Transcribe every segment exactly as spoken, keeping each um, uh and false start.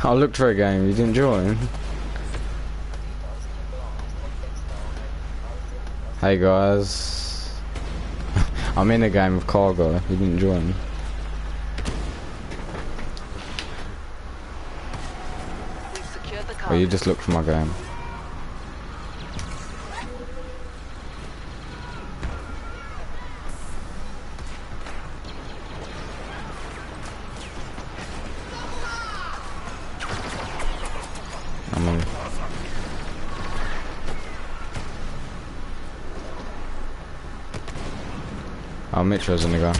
I looked for a game, you didn't join. Hey guys. I'm in a game of Cargo, you didn't join. Well, you just looked for my game. I'm on. Oh, Mitchell's in the go.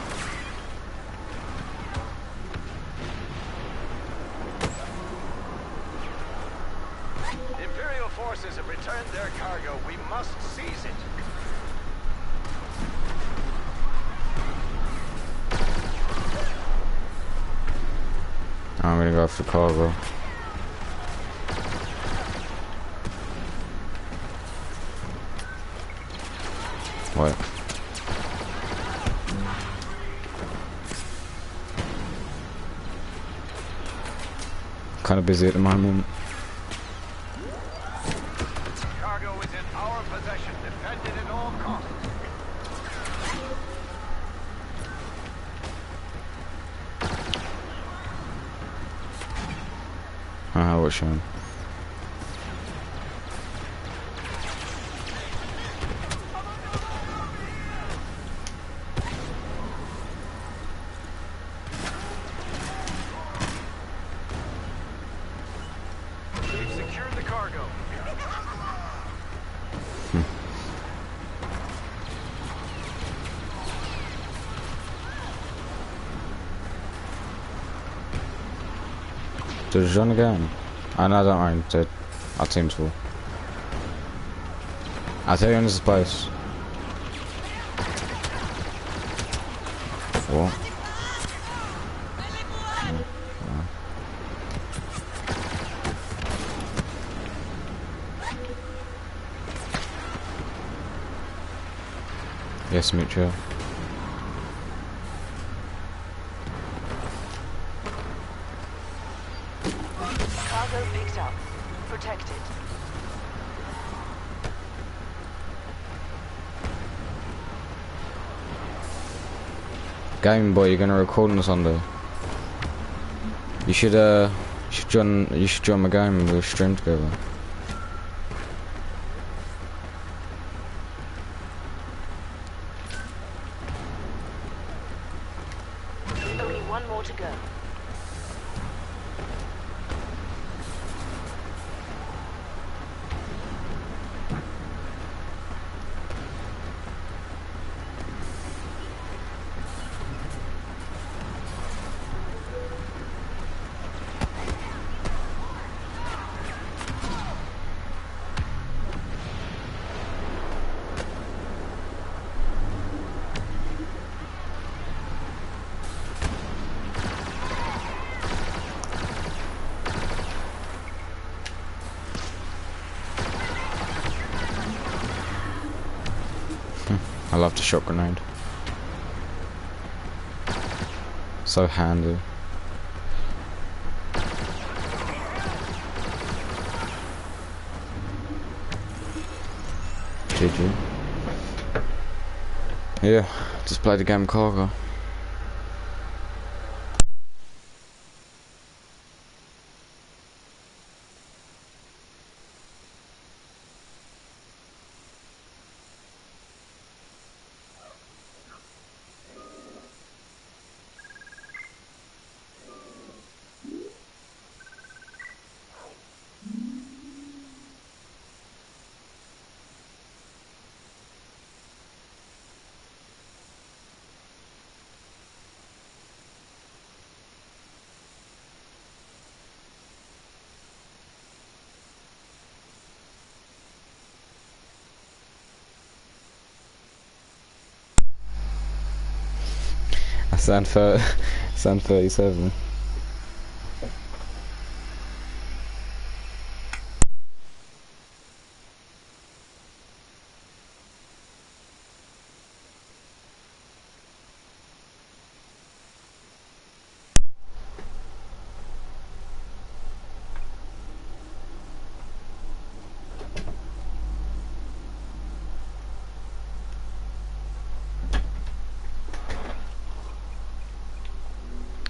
Imperial forces have returned their cargo. We must seize it. I'm gonna go for cargo. What? Kind of busy at the moment. Cargo is in our possession. Defend it at all costs. Ah, what's showing? We've secured the cargo. Does John again? I know, I don't mind. Dude. Our team's full. I'll tell you when this is close. What? Yes, Mitchell. Cargo picked up. Protected. Game Boy, you're gonna record on Sunday. You should uh, you should join. You should join my game and we'll stream together. Only one more to go. I love the shot grenade. So handy. G G. Yeah, just play the game Cargo. I sound for sound thirty-seven.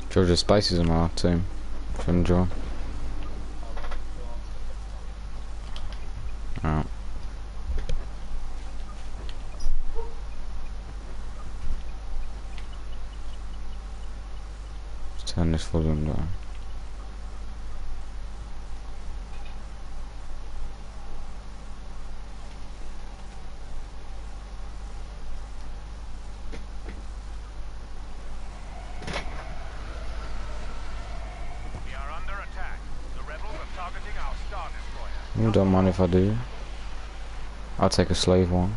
Georgia Spaces in our team. From John. Alright. Let's turn this volume down. You don't mind if I do. I'll take a slave one.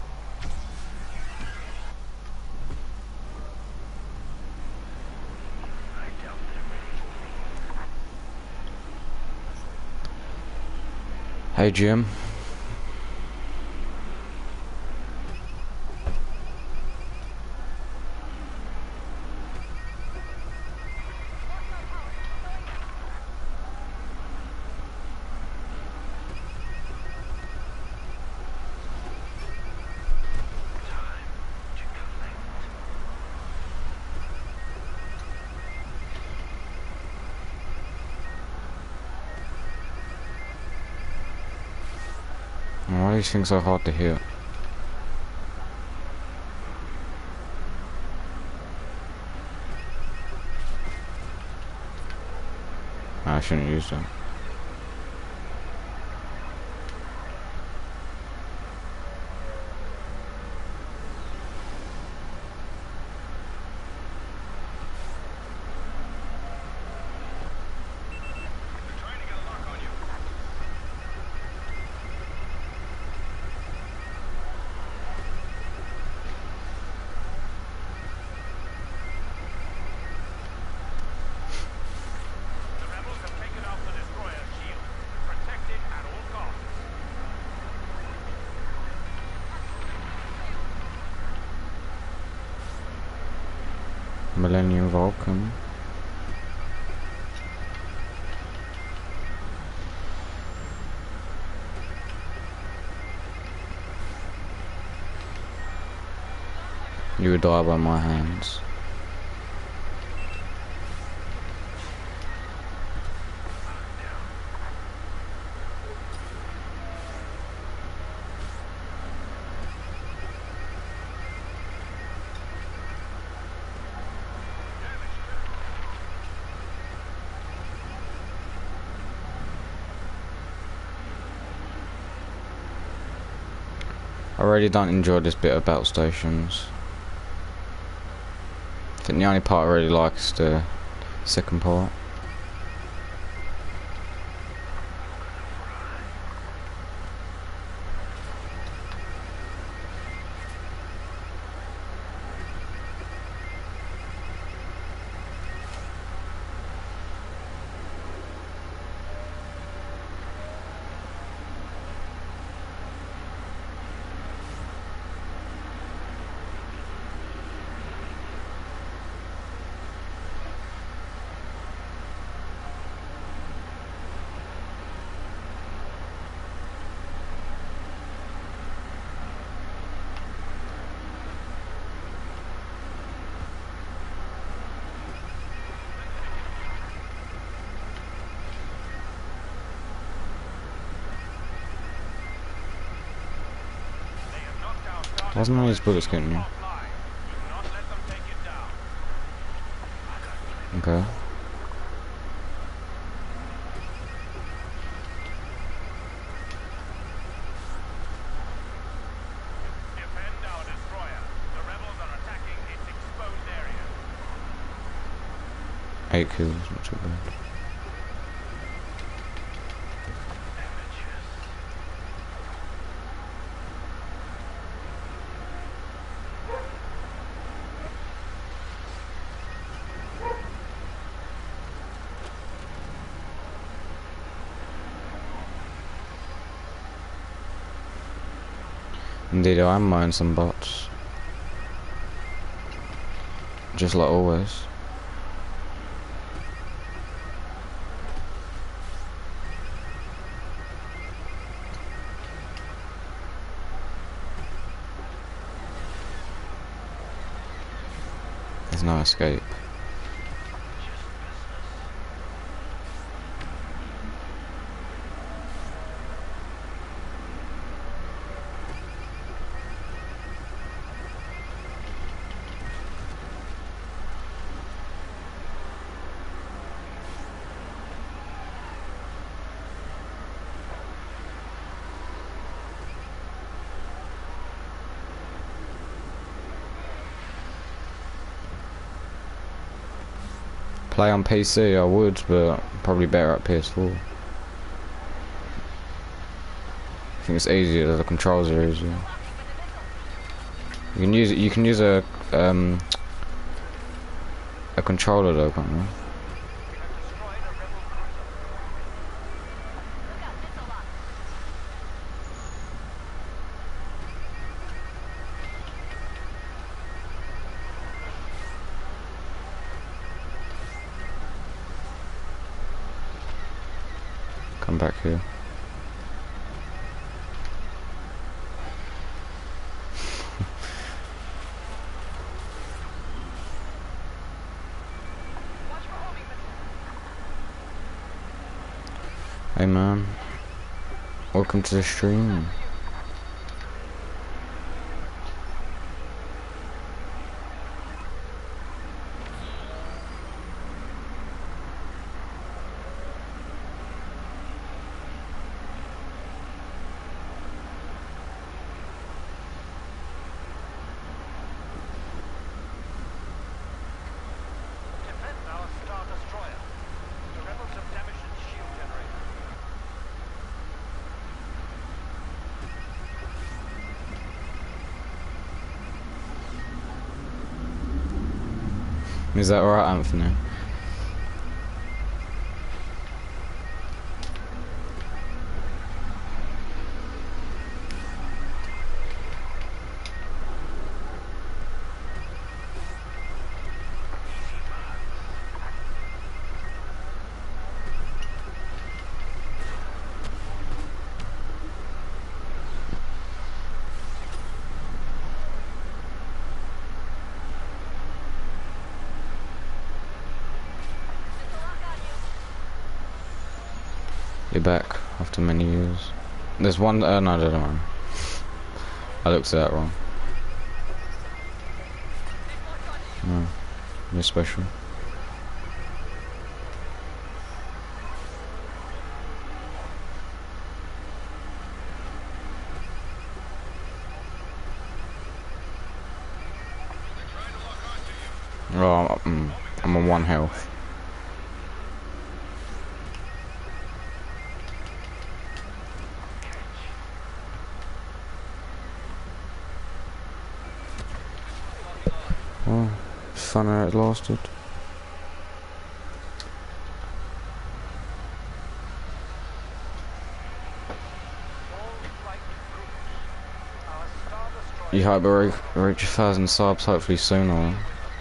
Hey Jim. Why are these things so hard to hit? I shouldn't use them. Millennium Vulcan. You would die by my hands. I really don't enjoy this bit of battle stations. I think the only part I really like is the second part. Why's none of these bullets getting me? Okay. Defend our destroyer. The rebels are attacking its exposed area. Eight kills, not too bad. Indeed, I am mining some bots. Just like always. There's no escape. Play on P C, I would, but probably better at P S four. I think it's easier. The controls are easier. You can use it. You can use a um a controller though, can't you? Come back here. Hey man, welcome to the stream. Is that alright, Anthony? You're back after many years. There's one. Uh, no, I don't know. I looked at that wrong. No, you're special. Oh, I'm, I'm on one health. Oh, it's fun how it lasted. You hope we reach a thousand subs hopefully sooner.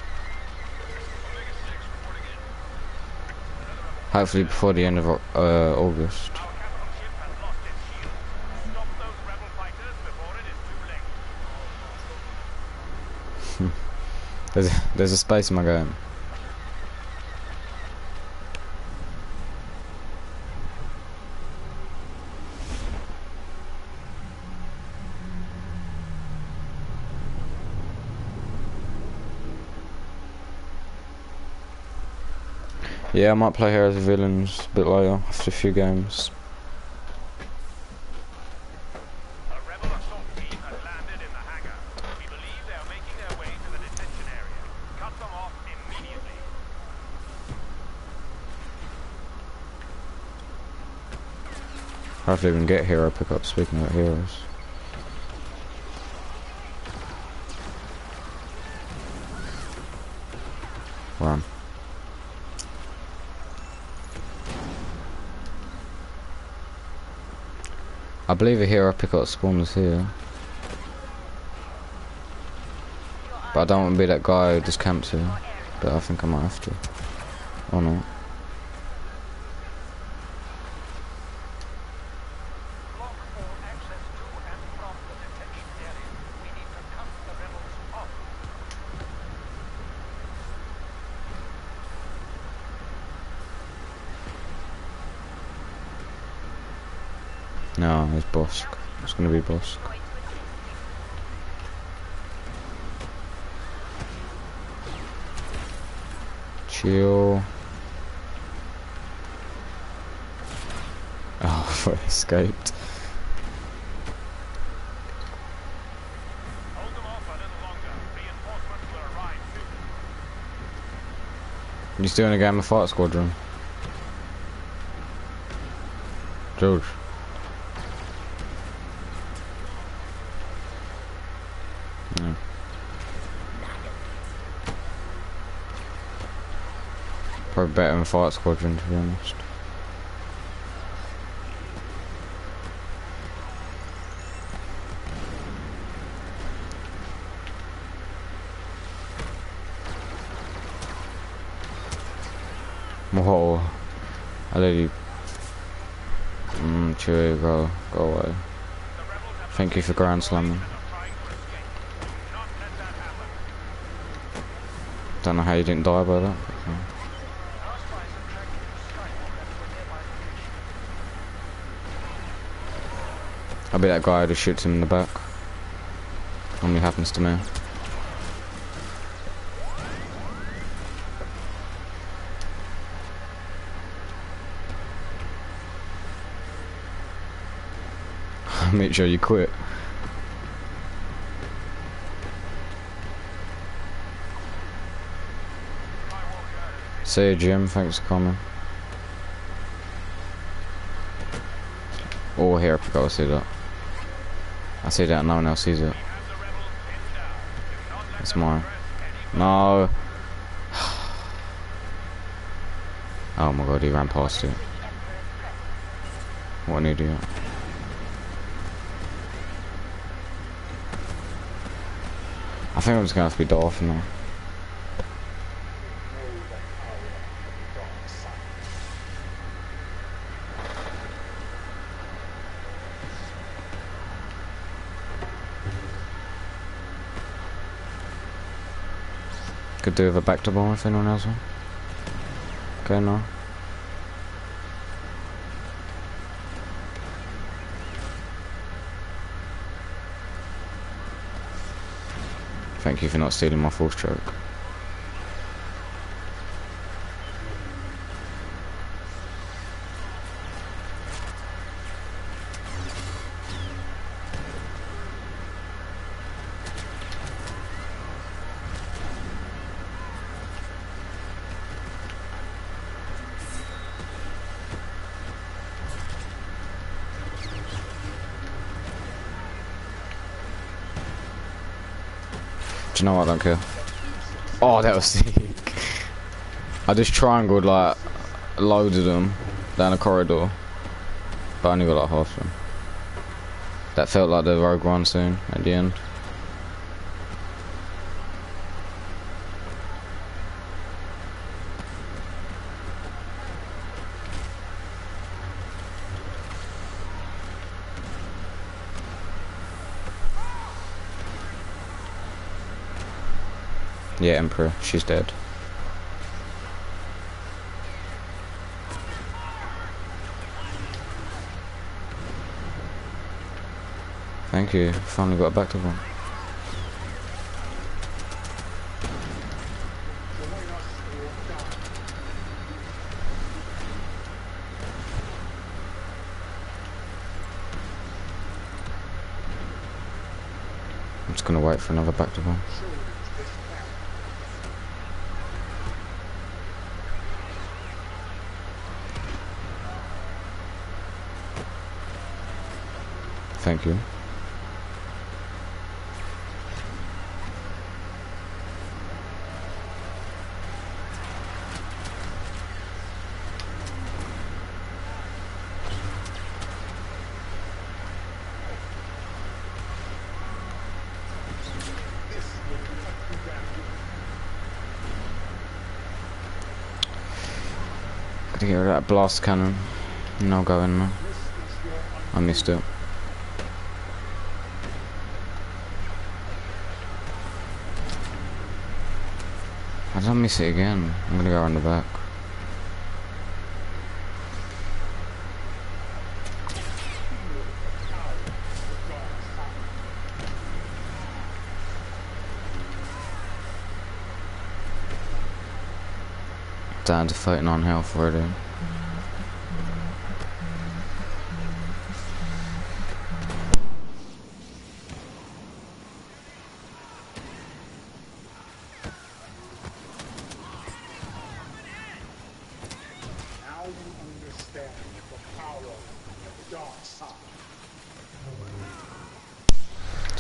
Hopefully before the end of uh, August. There's there's a space in my game. Yeah, I might play Heroes of Villains a bit later after a few games. Hopefully we can get hero pickup, speaking of heroes. Run. I believe a hero pickup spawns here. But I don't want to be that guy who just camps here. But I think I might have to. Or not. No, it's Bosk. It's gonna be Bosk. Chill. Oh, I escaped. Hold them off a little longer. Reinforcements will arrive soon. You still in a game of Fight Squadron? George. Yeah. Probably better than Fight Squadron, to be honest. Whoa. I literally... Mmm, Chewie, go, go away. Thank you for Grand Slamming. Don't know how you didn't die by that. Okay. I'll be that guy who just shoots him in the back. Only happens to me. Make sure you quit. See you, Jim. Thanks for coming. Oh, here, I forgot to see that. I see that, no one else sees it. It's mine. No. Oh my god, he ran past it. What an idiot. I think I'm just gonna have to be Darth now. Could do with a back to bomb if anyone else wants. Okay, no. Thank you for not stealing my full stroke. Do you know what? I don't care. Oh, that was sick. I just triangled like loads of them down a corridor, but I only got like half of them. That felt like the Rogue One scene at the end. Yeah, Emperor, she's dead. Thank you, finally got back to one. I'm just gonna wait for another back to one. Thank you. Gotta get rid of that blast cannon. No go in there. I missed it. I don't miss it again. I'm gonna go around the back. Down to thirty-nine health already.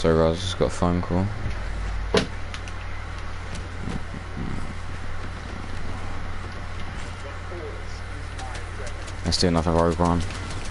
Sorry guys, just got a phone call. Let's do another rogue one.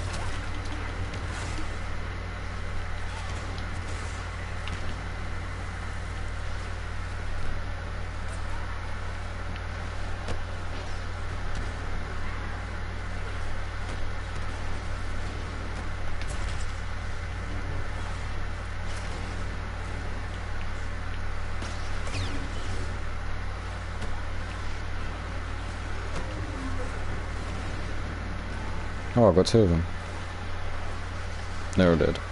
Oh, I got two of them. They're all dead.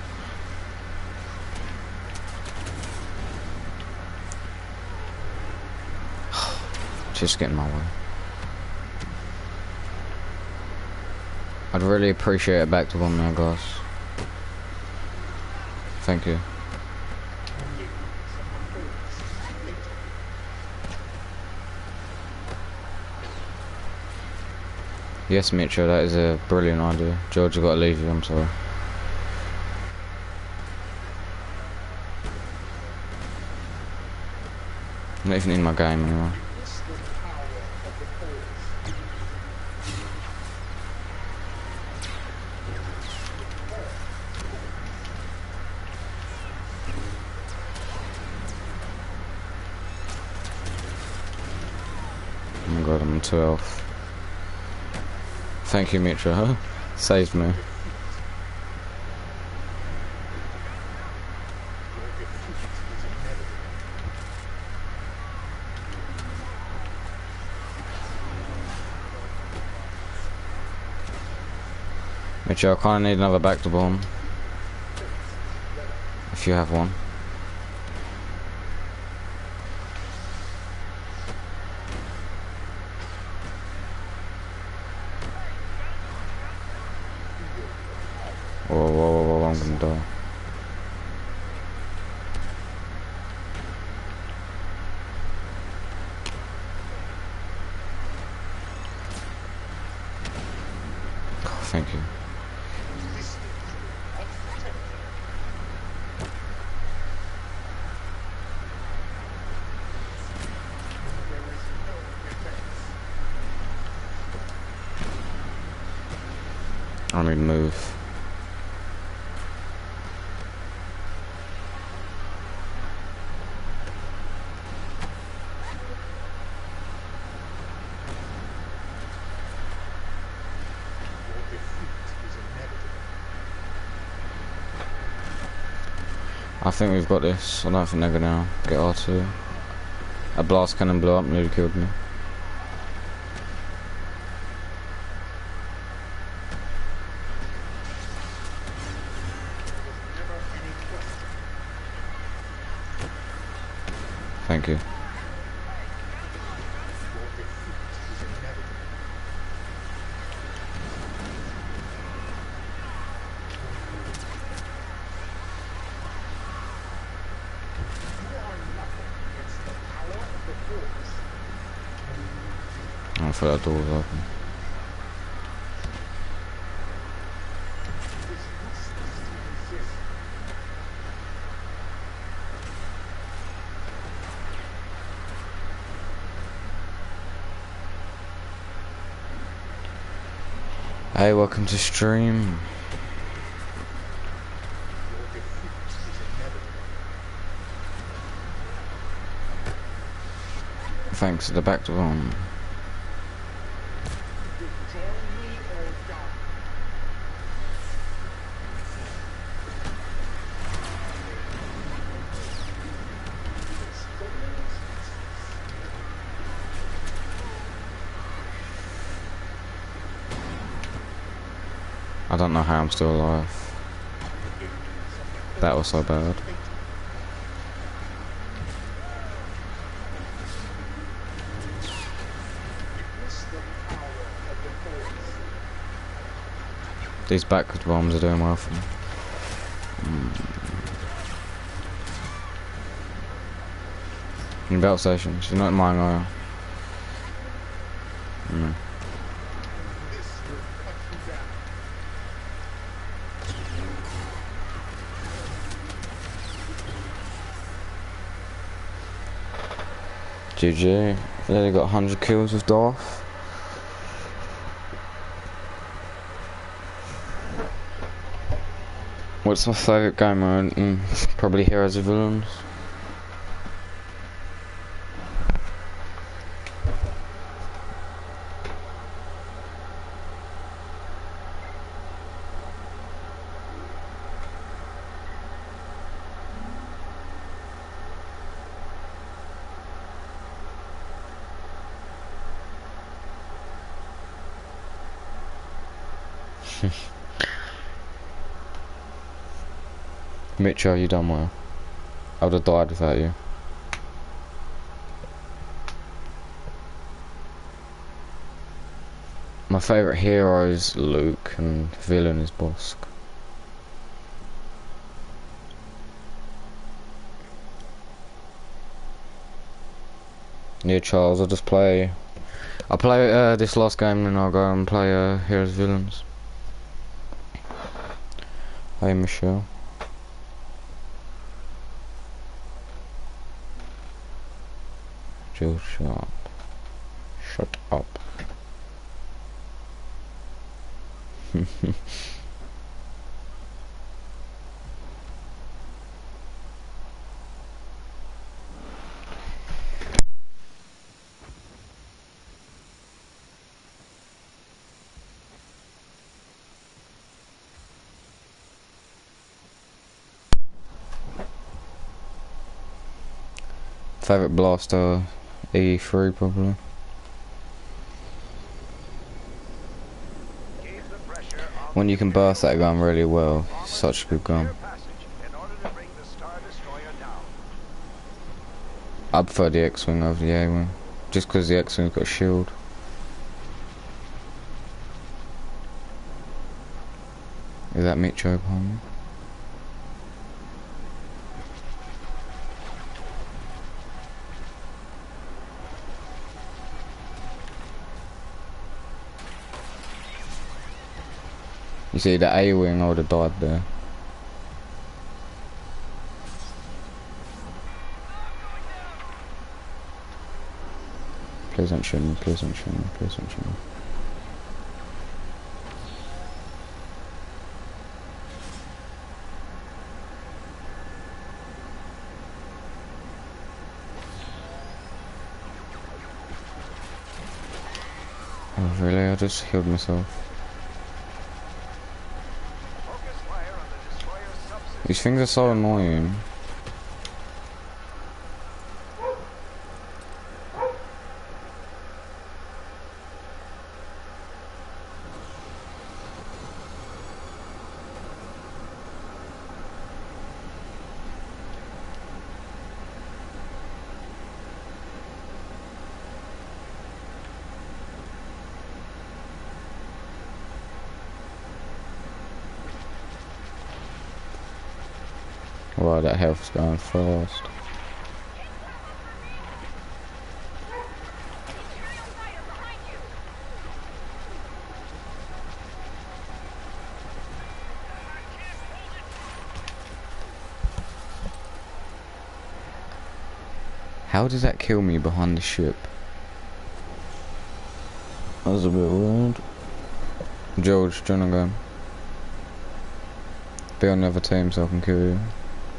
Just getting my way. I'd really appreciate it back to one there, guys. Thank you. Yes, Mitchell, that is a brilliant idea. George, I've got to leave you, I'm sorry. I'm not even in my game anymore. Oh my god, I'm on two health. Thank you, Mitra, huh? Saved me. Mitra, I kinda need another back to bomb. If you have one. Whoa, whoa, whoa, whoa, I'm gonna die. Oh, thank you. I need to move. I think we've got this. I don't think they're gonna get R two. A blast cannon blew up, nearly killed me. Thank you. I thought that door was open. Hey, welcome to stream. Thanks to the back to one. I don't know how I'm still alive. That was so bad. These backwards bombs are doing well for me. Mm. In belt stations, you're not in mine, are you? Mm. G G. They got one hundred kills with Darth. What's my favourite game mode? Mm, probably Heroes of Villains. Mitchell, you done well. I would have died without you. My favourite hero is Luke and villain is Bosk. Yeah, Charles, I'll just play... I'll play uh, this last game and I'll go and play uh, Heroes Villains. Hey, Michelle. Jill, shut up. Shut up. Favorite blaster, E three probably. When you can burst that gun really well, it's such a good gun. I prefer the X-Wing over the A-Wing, just because the X-Wing's got a shield. Is that Mitcho behind me? You see the A-Wing, I would have died there. Please don't shoot me, please don't shoot me, please don't shoot me. Oh really, I just healed myself. These things are so annoying. Wow, that health's going fast. How did that kill me behind the ship? That was a bit weird. George, do you wanna go? Be on the other team so I can kill you.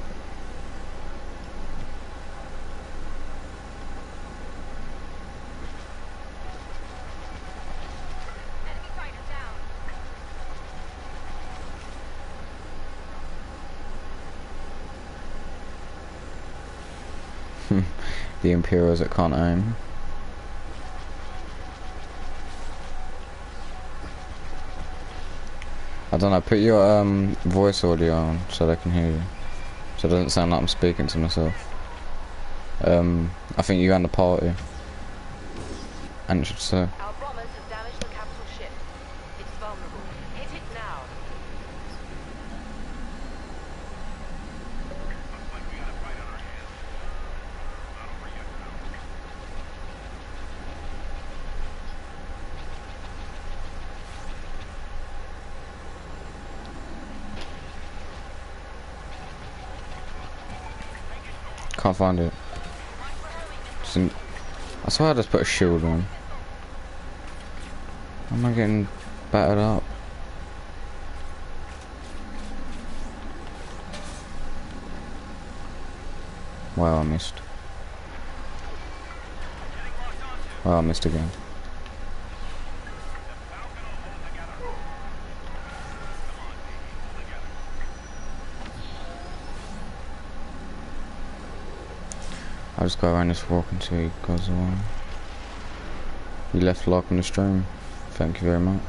The Imperials that can't aim. I don't know, put your um, voice audio on so they can hear you. So it doesn't sound like I'm speaking to myself. Um, I think you and the party. And it should say. Our bombers have damaged the capital ship. It's vulnerable. Hit it now. Can't find it. It's in, I swear I just put a shield on. Am I getting battered up? Wow, I missed. Wow, I missed again. I'll just go around this walk until he goes away. You left a like on the stream. Thank you very much.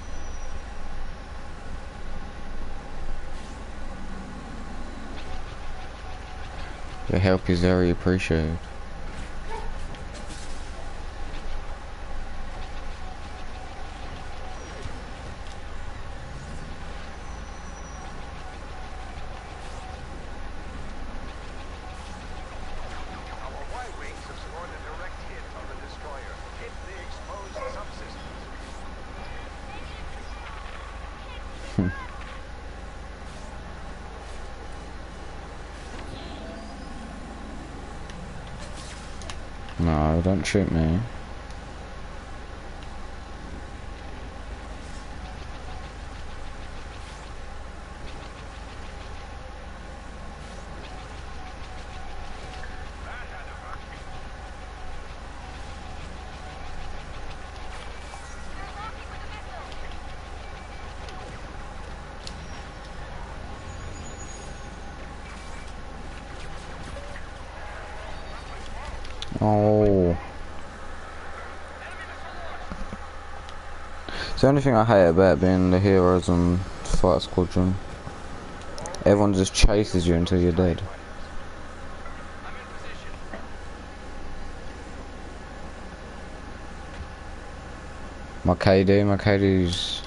Your help is very appreciated. No, don't shoot me. Oh. It's the only thing I hate about being the heroes on Fight Squadron. Everyone just chases you until you're dead. My K D, my K D's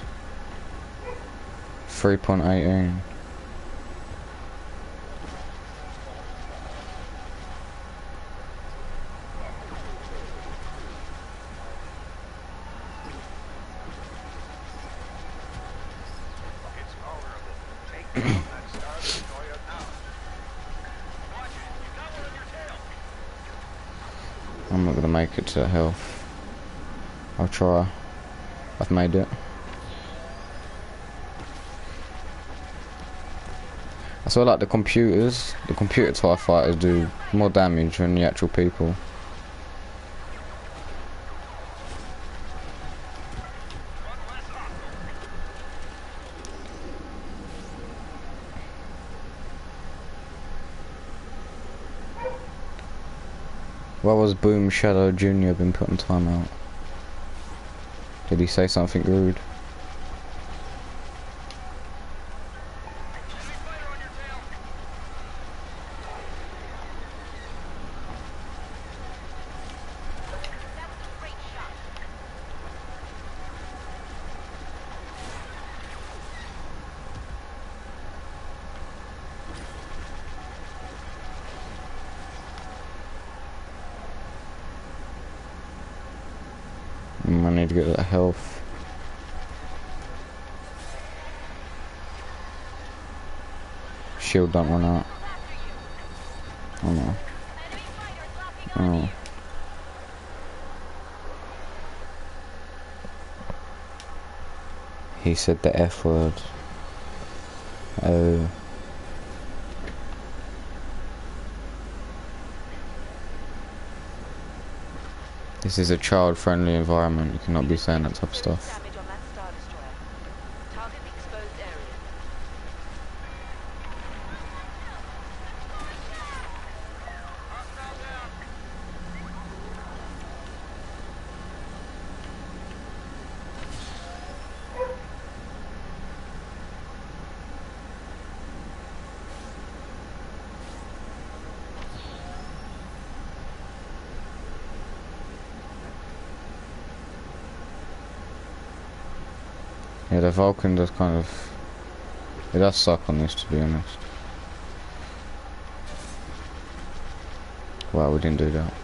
three point one eight. I'm not gonna make it to health. I'll try. I've made it. I feel like the computers, the computer TIE fighters do more damage than the actual people. Why was Boom Shadow Junior been put on timeout? Did he say something rude? I need to get that health. Shield don't run out. Oh no. Oh. He said the F word. Oh. This is a child-friendly environment. You cannot be saying that type of stuff. Damage on that Star Destroyer. Target the exposed area. Yeah, the Vulcan does kind of... It does suck on this, to be honest. Wow, we didn't do that.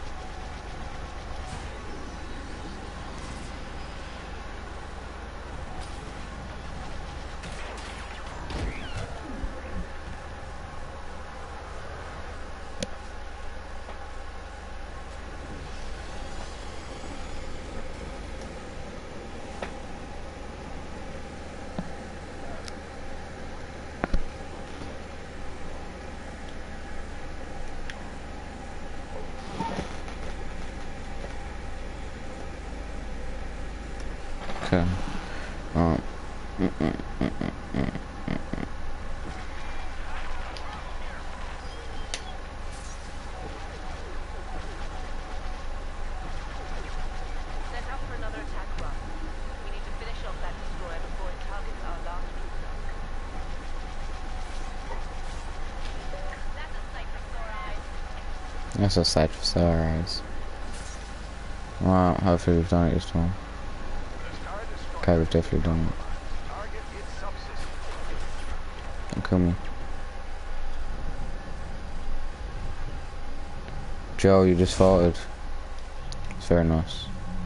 Okay. Alright. Set up for another attack run. We need to finish off that destroyer before it targets our last cruiser. That's a sight for sore eyes. That's a sight for sore eyes. Well, hopefully we've done it this time. The Star Destroyer Okay, we've definitely done it. target its subsystem. Don't kill me. Joe, you just farted. It's very nice.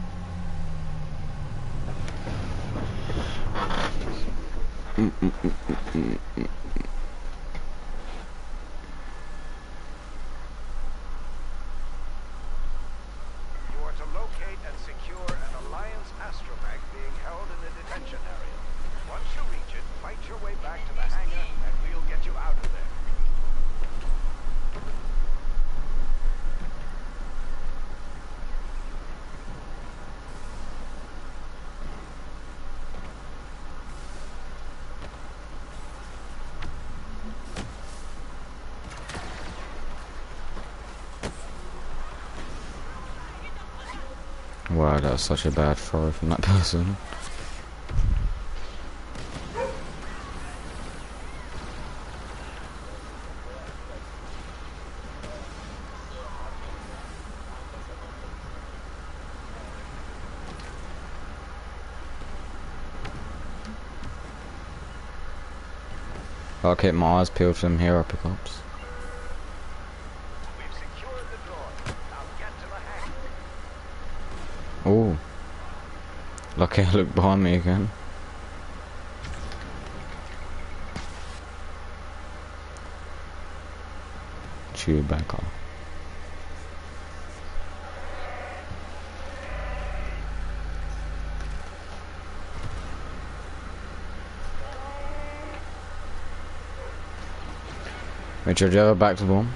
Mm -mm -mm -mm -mm -mm. You are to locate and secure an Alliance astromech being held in the detention area. Once you reach it, fight your way back to the hangar and we'll get you out of there. Wow, that was such a bad throw from that person. I'll keep my eyes peeled for them hero pickups. We've secured the droid. Now get to the hangar. Oh, lucky I looked behind me again. Chewbacca. Richard, do you have a back to bomb?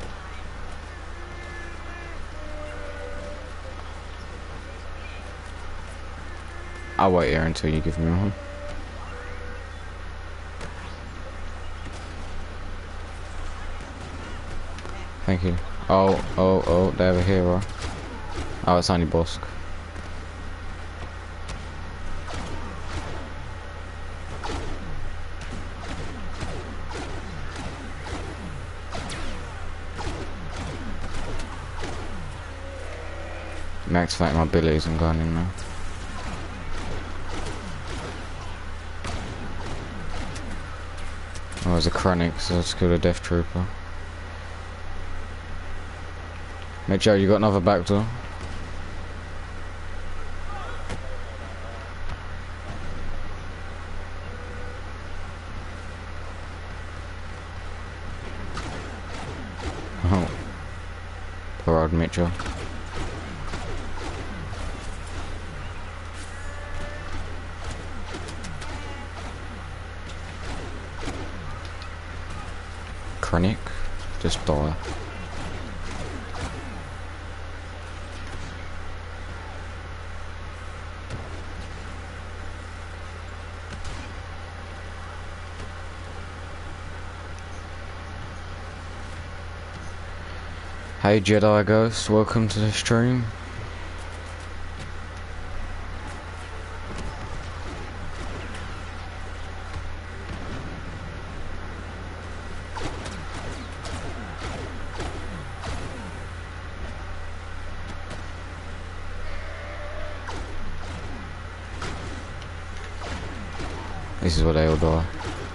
I'll wait here until you give me one. Thank you. Oh, oh, oh, they have a hero. Oh, it's only Bosk. Activate my billies and going in there. Oh, there's a chronic, so let's kill the Death Trooper. Mitchell, you got another back door? Oh. Poor old Mitchell. Krennic, just die. Hey Jedi Ghost, welcome to the stream. This is where they all die.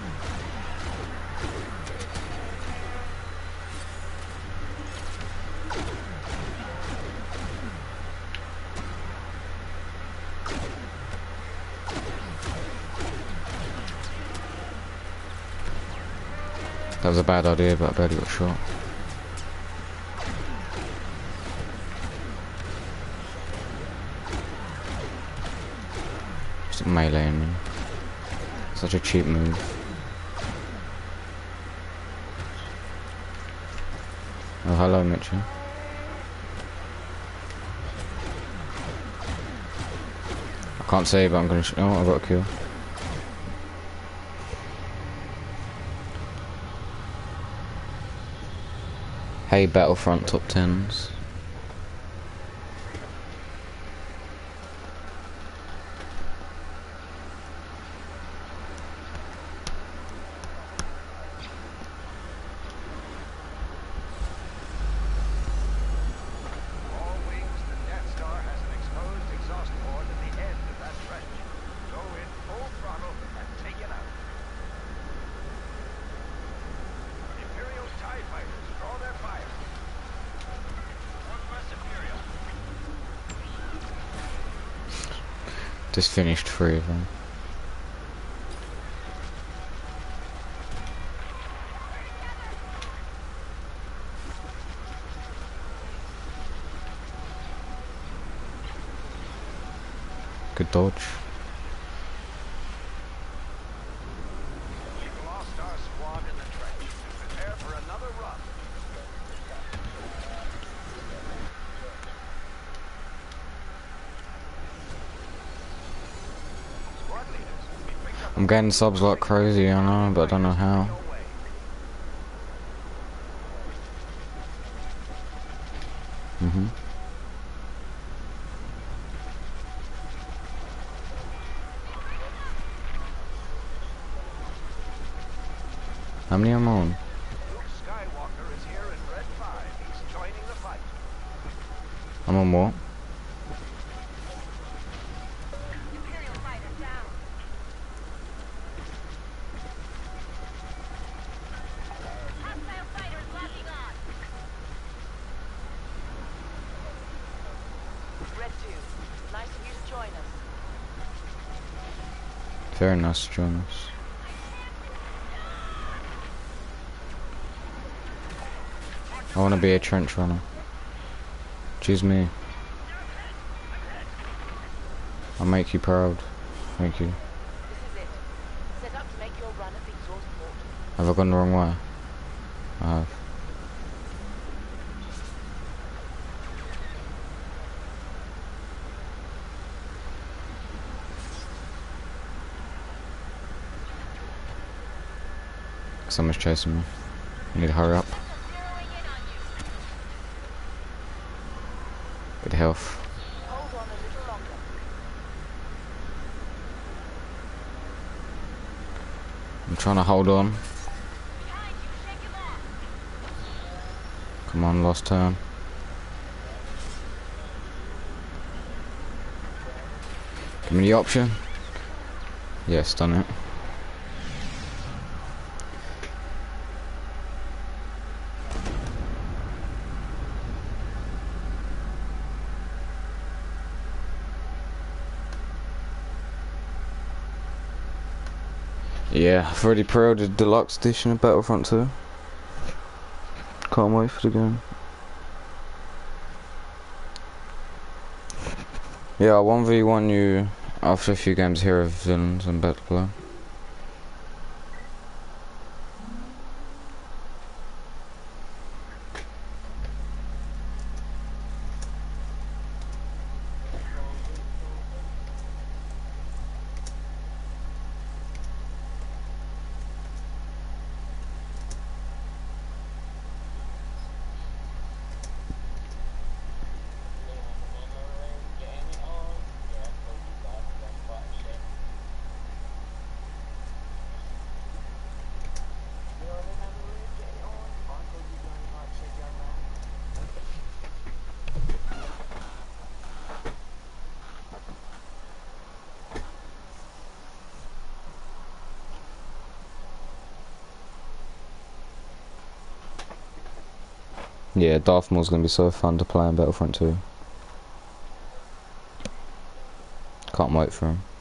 That was a bad idea, but I barely got shot. Just meleeing me. Such a cheap move. Oh, hello, Mitchell. I Can't say, but I'm gonna. Sh oh, I got a kill. Hey, Battlefront top tens. All wings, the Death Star has an exposed exhaust port at the end of that trench. Go in full throttle and take it out. Imperial TIE fighters, draw their fire. Northwest Imperial. Just finished three of them. Good dodge. We've lost our squad in the trench. Prepare for another run. Squad leaders, we picked up I'm getting subs like crazy, I know, but I don't know how. your way. Mhm. How many am I on? Luke Skywalker is here in Red five. He's joining the fight. I'm on what? Imperial fighter down. Hostile fighters locking on. Red two. Nice of you to join us. Very nice to join us. I want to be a trench runner. Choose me. I'll make you proud. Thank you. This is it. Set up to make your run at the exhaust port. Have I gone the wrong way? I have. Someone's chasing me. I need to hurry up. Zeroing in on you. Good health. Hold on a little longer. I'm trying to hold on. Behind you, shake him off. Come on, last turn. Give me the option. Yes, done it. Yeah, I've already pre-ordered the deluxe edition of Battlefront two. Can't wait for the game. Yeah, I one v one you after a few games here of villains and better play. Yeah, Darth Maul's gonna be so fun to play in Battlefront two. Can't wait for him.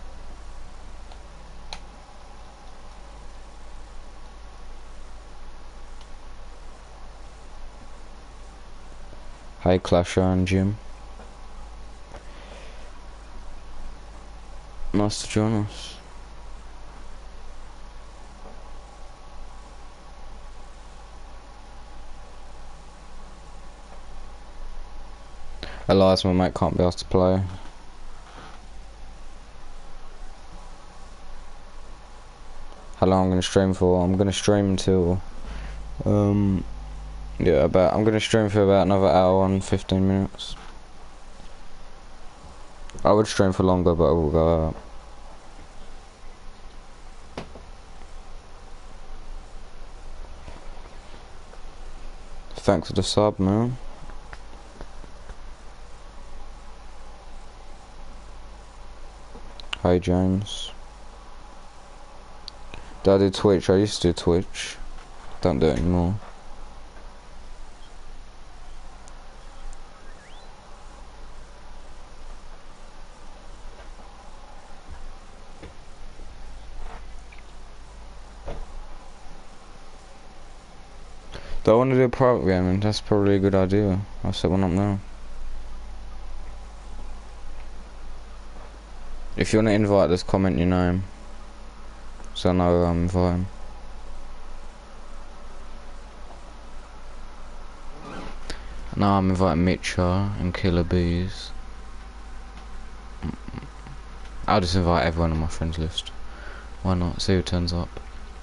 Hey Clasher and Jim. Nice to join us. Elias, my mate, can't be asked to play. how long I'm gonna stream for. I'm gonna stream until um yeah about I'm gonna stream for about another hour and fifteen minutes. I would stream for longer, but I will go out. Thanks for the sub, man. Hi, James. Did I do Twitch? I used to do Twitch. Don't do it anymore. Do I want to do a private gaming? That's probably a good idea. I'll set one up now. If you want to invite, just comment your name, so I know I'm inviting. Now I'm inviting Mitcha and Killer Bees. I'll just invite everyone on my friends list. Why not? See who turns up.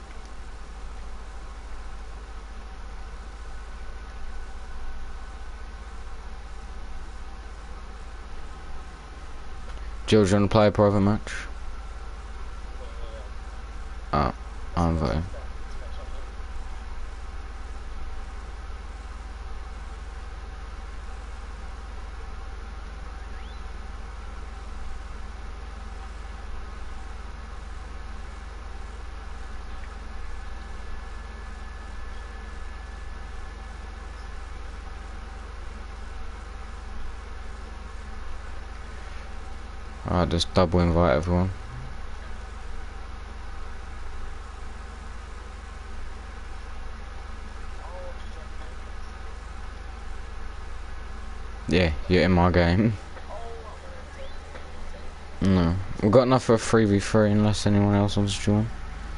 Jill, do you want to play a private match? Oh, I'm voting. Alright, just double invite everyone. Yeah, you're in my game. No, we've got enough for a three v three unless anyone else wants to join.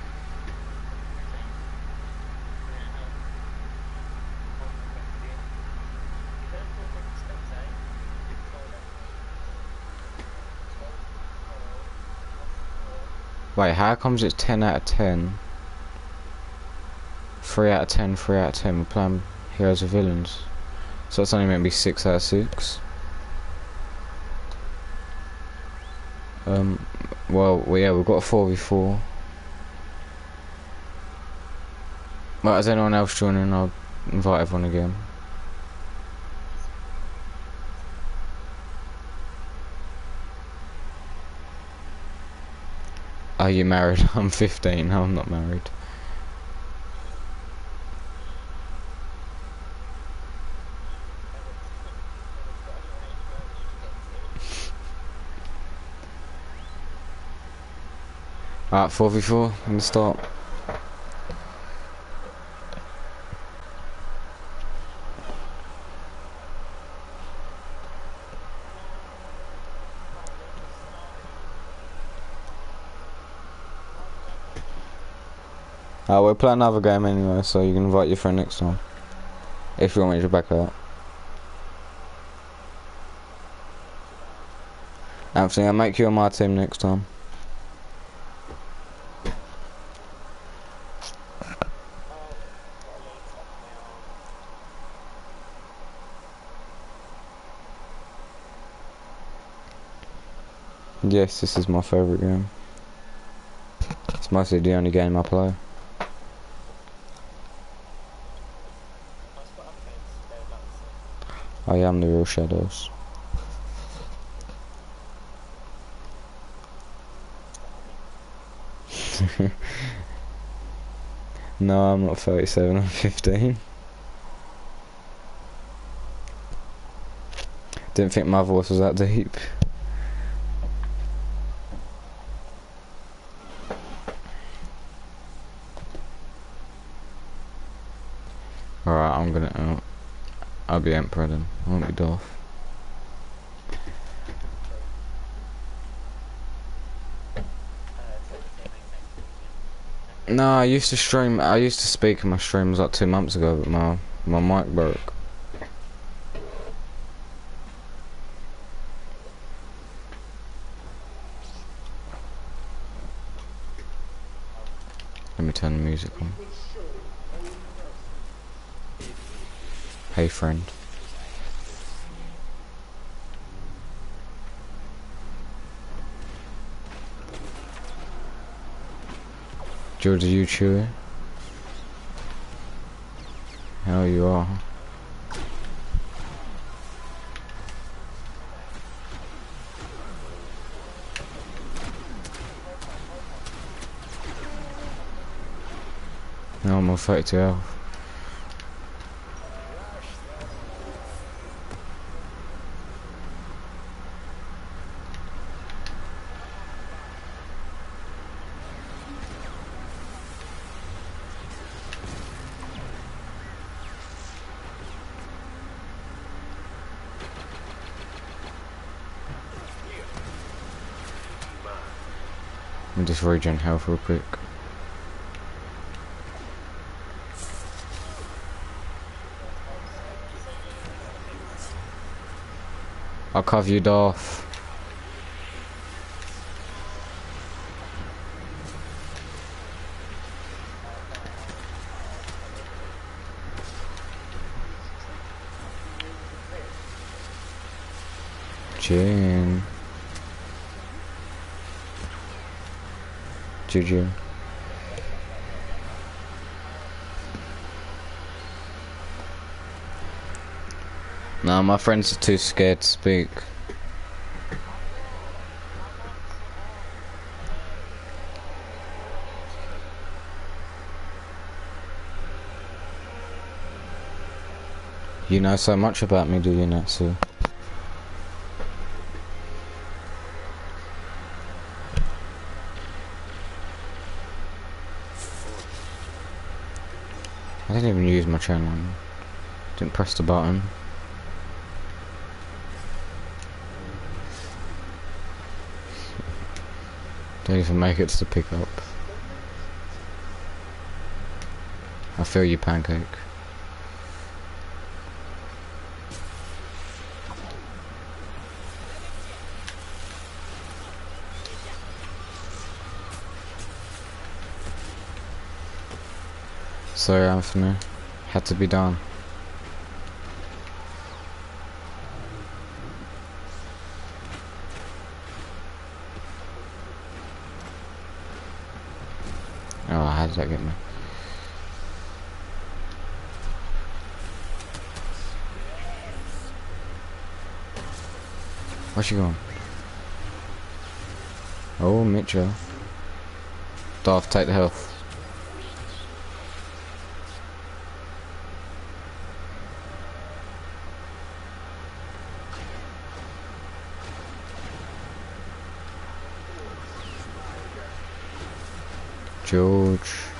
Wait, how comes it's ten out of ten? three out of ten, three out of ten, we're playing Heroes or Villains. So that's only meant to be six out of six. Um, well, well yeah, we've got a four v four. Well, is anyone else joining? I'll invite everyone again. Are you married? I'm fifteen, no, I'm not married. Alright, four v four, I'm gonna start. Uh, we'll play another game anyway, so you can invite your friend next time. If you want me to back out. Anthony, I'll make you on my team next time. Yes, this is my favourite game. It's mostly the only game I play. I am the real Shadows. No, I'm not thirty-seven, I'm fifteen. Didn't think my voice was that deep. Alright, I'm gonna... Uh, I'll be Emperor then, I won't be Darth. No, I used to stream, I used to speak in my streams like two months ago, but my, my mic broke. Let me turn the music on. Hey friend. George, are you chewy? Hell you are. No, I'm on thirty-two health. Let me just regen health real quick. I'll cover you, Darth. Jin. Juju. Nah, my friends are too scared to speak. You know so much about me, do you, Natsu? I didn't even use my channel. Didn't press the button. Don't even make it to the pickup. I feel you, Pancake. Sorry, Anthony. Had to be done. Oh, how did that get me? Where's she going? Oh, Mitchell. Darth, take the health. George.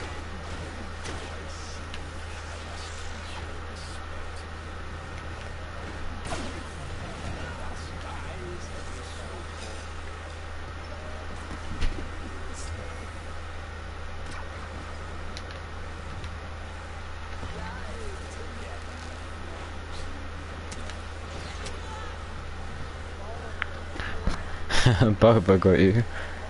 Boba got you.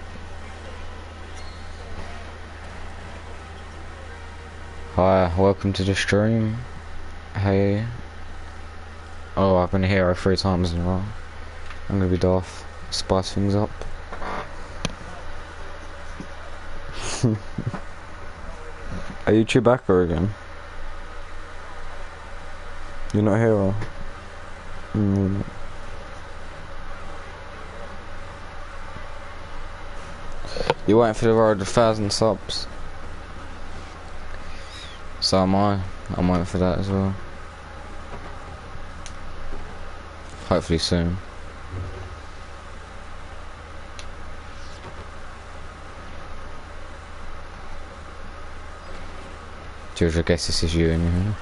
Hi, welcome to the stream. Hey. Oh, I've been a hero three times in a row. I'm gonna be Darth. Spice things up. Are you Chewbacca again? You're not a hero. Mm. You're waiting for the road to a thousand subs. So am I. I'm waiting for that as well. Hopefully soon. George, I guess this is you in here.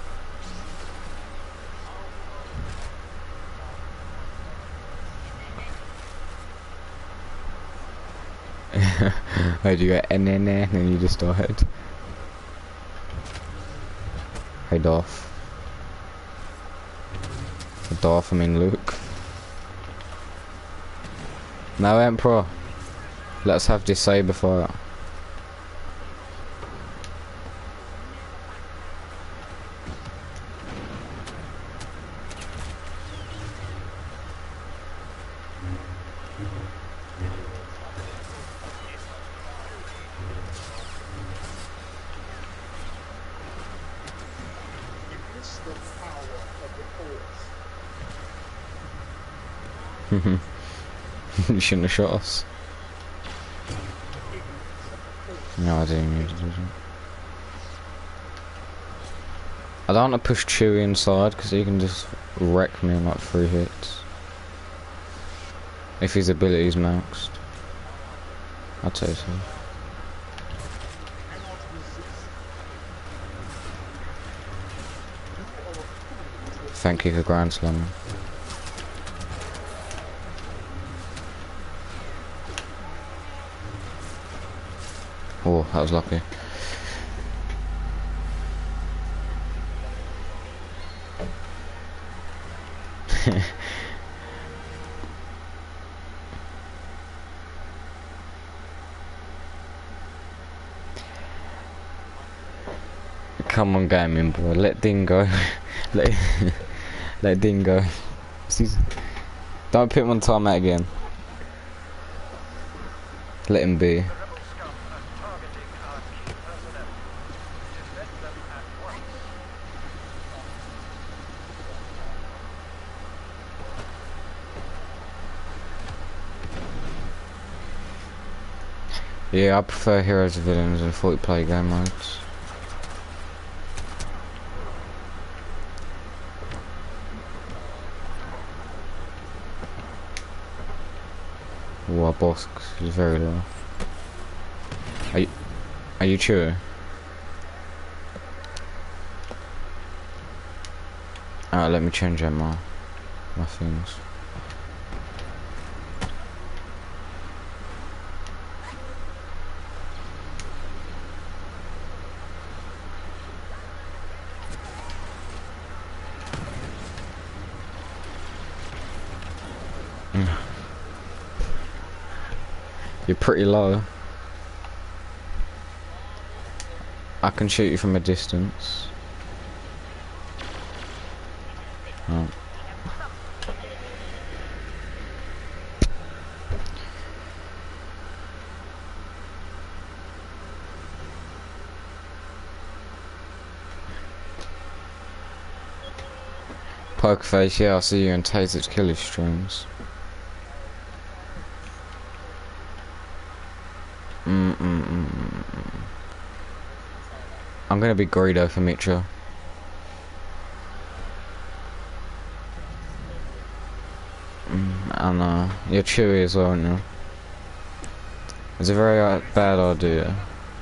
Where'd you go? And then and then you just died. Hey Darth. Darth, I mean Luke. Now Emperor, let's have this saber fire. You shouldn't have shot us. No, I didn't need to do that. I don't want to push Chewie inside because he can just wreck me in like three hits. If his ability's maxed. I'd say so. Thank you for Grand Slamming. Oh, that was lucky. Come on, gaming boy, let Dean go. let let Dean go. Don't put him on timeout again. Let him be. The rebel scum are targeting our key personnel. Defend them at once. Yeah, I prefer heroes to villains and forty player game modes. Oh, our boss is very low. Are you, are you Chewie? Alright, let me change out my, my things. You're pretty low. I can shoot you from a distance. Oh. Poker face, yeah, I'll see you in Taser's killer streams. Mm -mm -mm -mm. I'm gonna be Greedo for Mitchell. Mm, I know. You're Chewie as well, aren't you? It's a very uh, bad idea.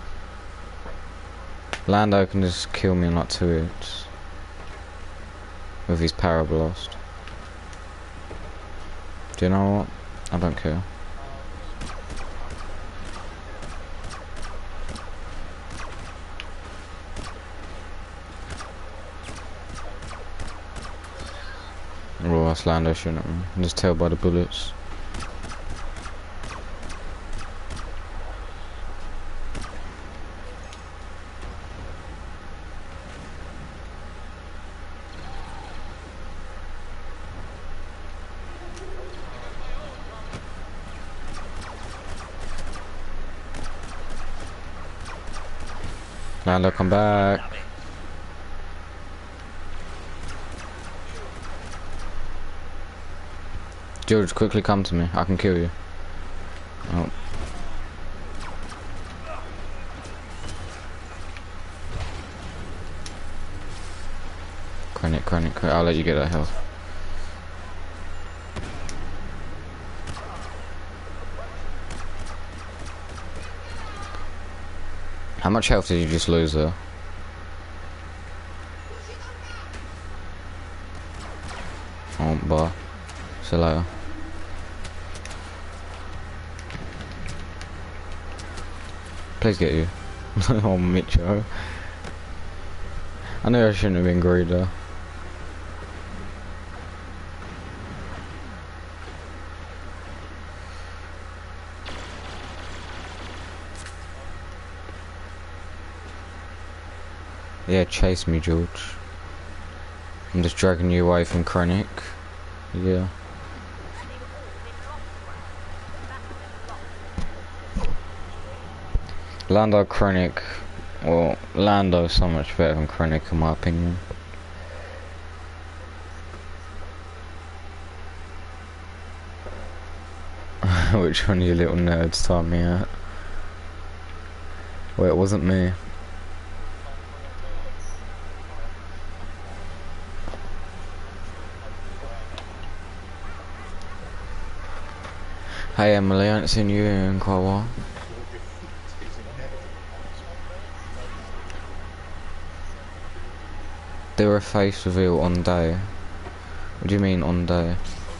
Lando can just kill me in like two hits. With his power blast. Do you know what? I don't care. Oh, that's Lando shooting at me. I can just tell by the bullets. Lando, come back. George, quickly come to me. I can kill you. Oh. Chronic, chronic, chronic. I'll let you get that health. How much health did you just lose there? Oh, bye. See you later. Please get you. Oh, Mitcho. I knew I shouldn't have been greedy. Yeah, chase me, George. I'm just dragging you away from Krennic. Yeah. Lando, Krennic. Well, Lando's so much better than Krennic in my opinion. Which one of you little nerds timed me out? Well, it wasn't me. Hey Emily, I haven't seen you in quite a while. They were a face reveal on day. What do you mean on day?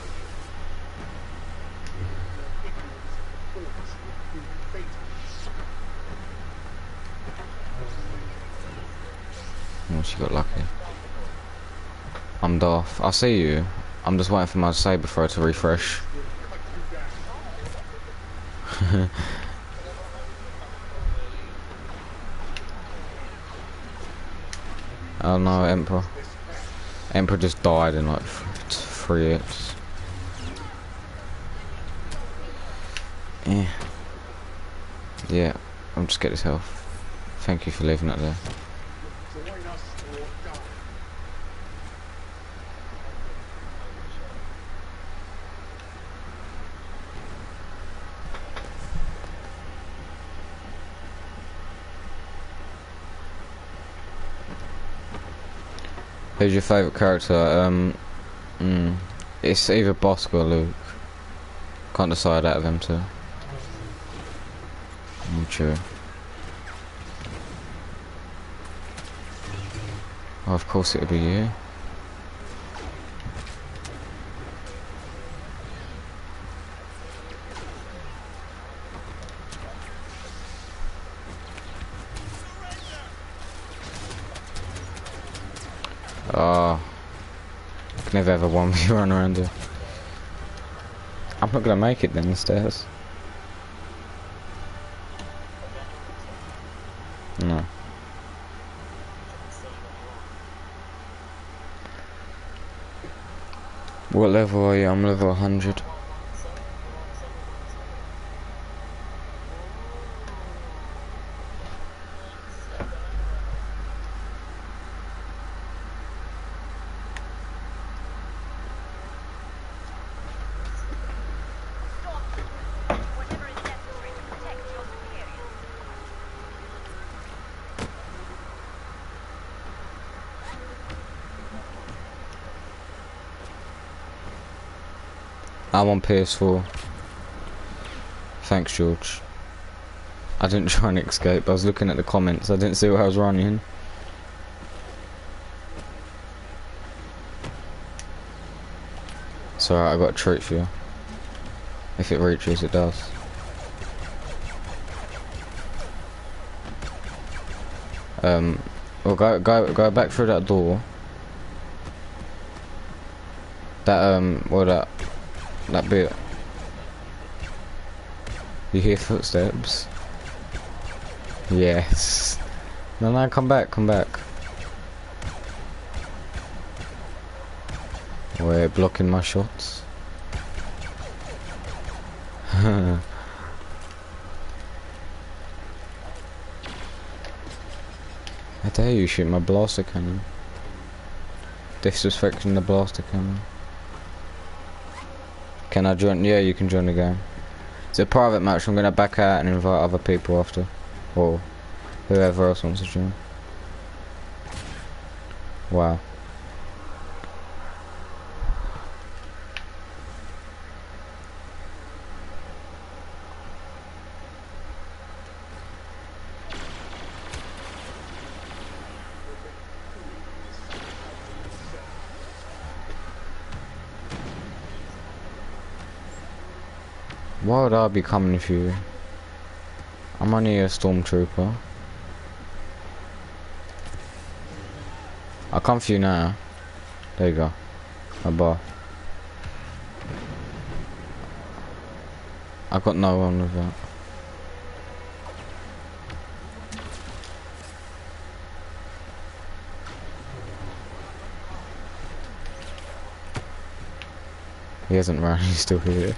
Oh, she got lucky. I'm Darth. I see you. I'm just waiting for my saber throw to refresh. Oh no, Emperor. Emperor just died in like three hits. Yeah. Yeah, I'll just get his health. Thank you for leaving it there. Who's your favourite character? Um, mm, it's either Bosk or Luke. Can't decide out of them two. Mm, true. Oh, of course it would be you. Oh, I can never have a one v run around here. I'm not gonna make it down the stairs. No. What level are you? I'm level one hundred. Whatever is necessary to protect your superiors. I'm on P S four. Thanks, George. I didn't try and escape. I was looking at the comments. I didn't see what I was running. It's alright, I got a treat for you. If it reaches, it does. Um, well, go go go back through that door. That um, well that that bit. You hear footsteps? Yes. No, no, come back, come back. We're blocking my shots. How dare you shoot my blaster cannon? Disrespecting the blaster cannon. Can I join? Yeah, you can join the game. It's a private match. I'm gonna back out and invite other people after, or whoever else wants to join. Wow. Why would I be coming for you? I'm only a stormtrooper. I'll come for you now. There you go. My bar. I've got no one with that. He hasn't run, he's still here.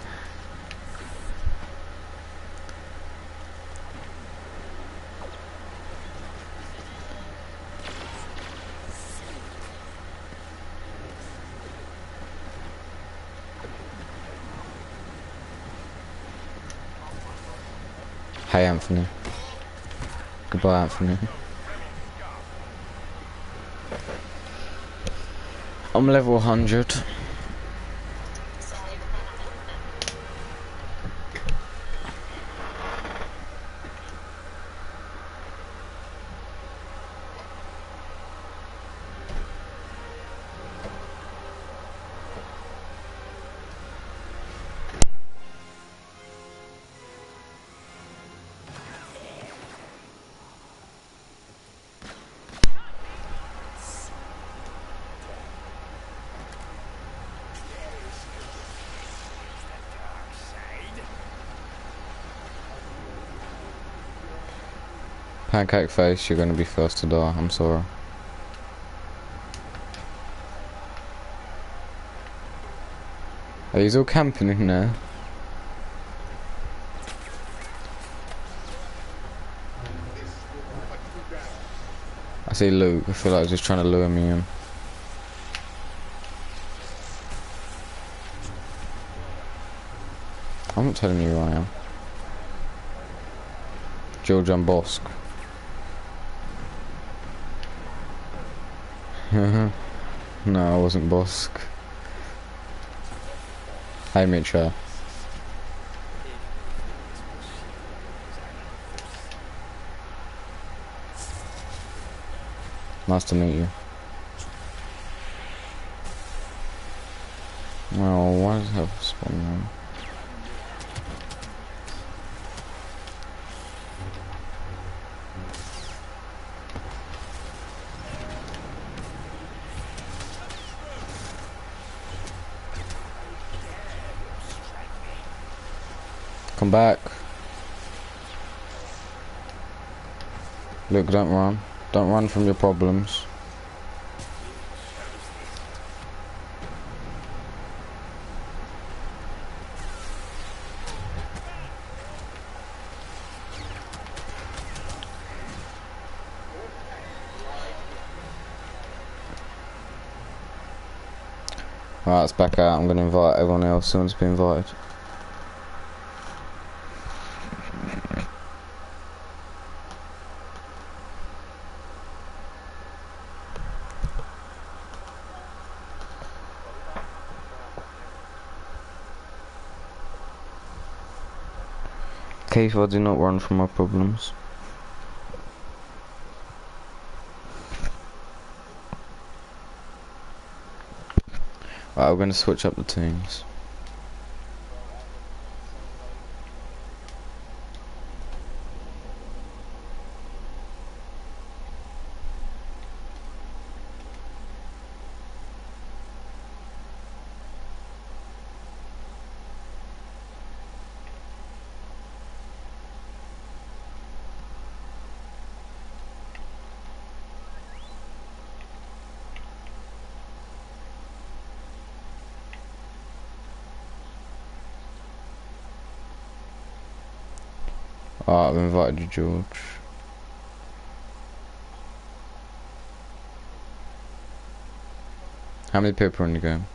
Hey Anthony. Goodbye Anthony. I'm level one hundred. Pancake face, you're gonna be first to die, I'm sorry. Are you all camping in there? I see Luke, I feel like he's just trying to lure me in. I'm not telling you who I am. Georgian Bosk. No, I wasn't Bosk. Hey Mitchell. Nice to meet you. Well, why does it have a spawn on? Come back. Look, don't run. Don't run from your problems. Alright, it's back out. I'm going to invite everyone else who wants to be invited. Keith, I do not run from my problems. Right, we're going to switch up the teams. Alright, I've invited you, George. How many people are in the game?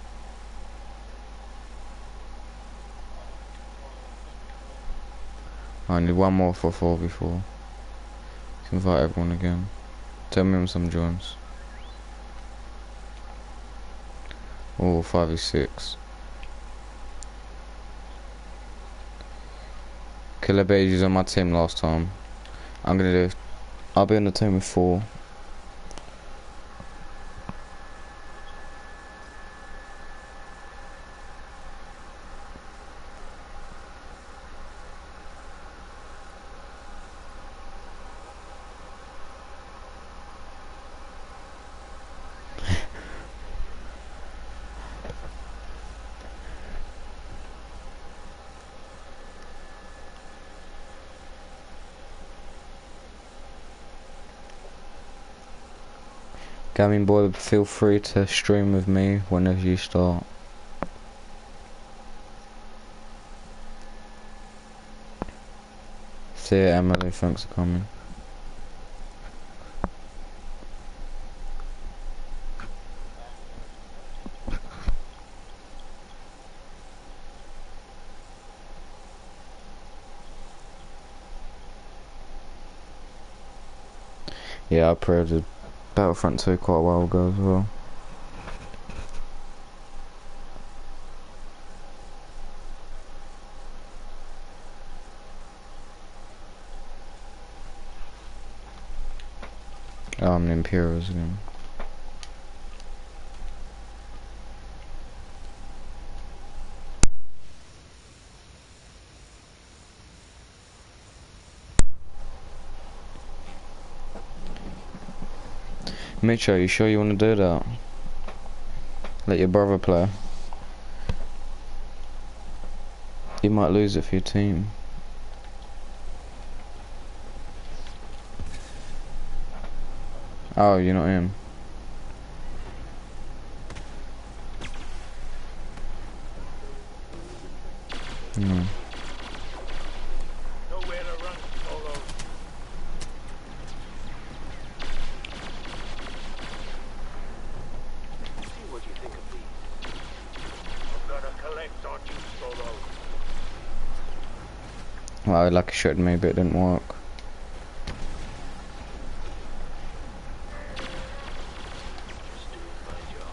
I need one more for four before. You can invite everyone again. Tell me when some joins. Oh, five is six. Killer Beige was on my team last time. I'm gonna do. I'll be on the team with four. Gaming Boy, feel free to stream with me whenever you start. See you, Emily, thanks for coming. Yeah, I pre-ordered Battlefront two quite a while ago as well. Oh, I'm an Imperials again. Mitch, are you sure you want to do that? Let your brother play. You might lose it for your team. Oh, you're not in. No. Nowhere to run, Solo. See what you think of these. I'm gonna collect on you, Solo. Well, I'd like a shot at me, but it didn't work. Just doing my job.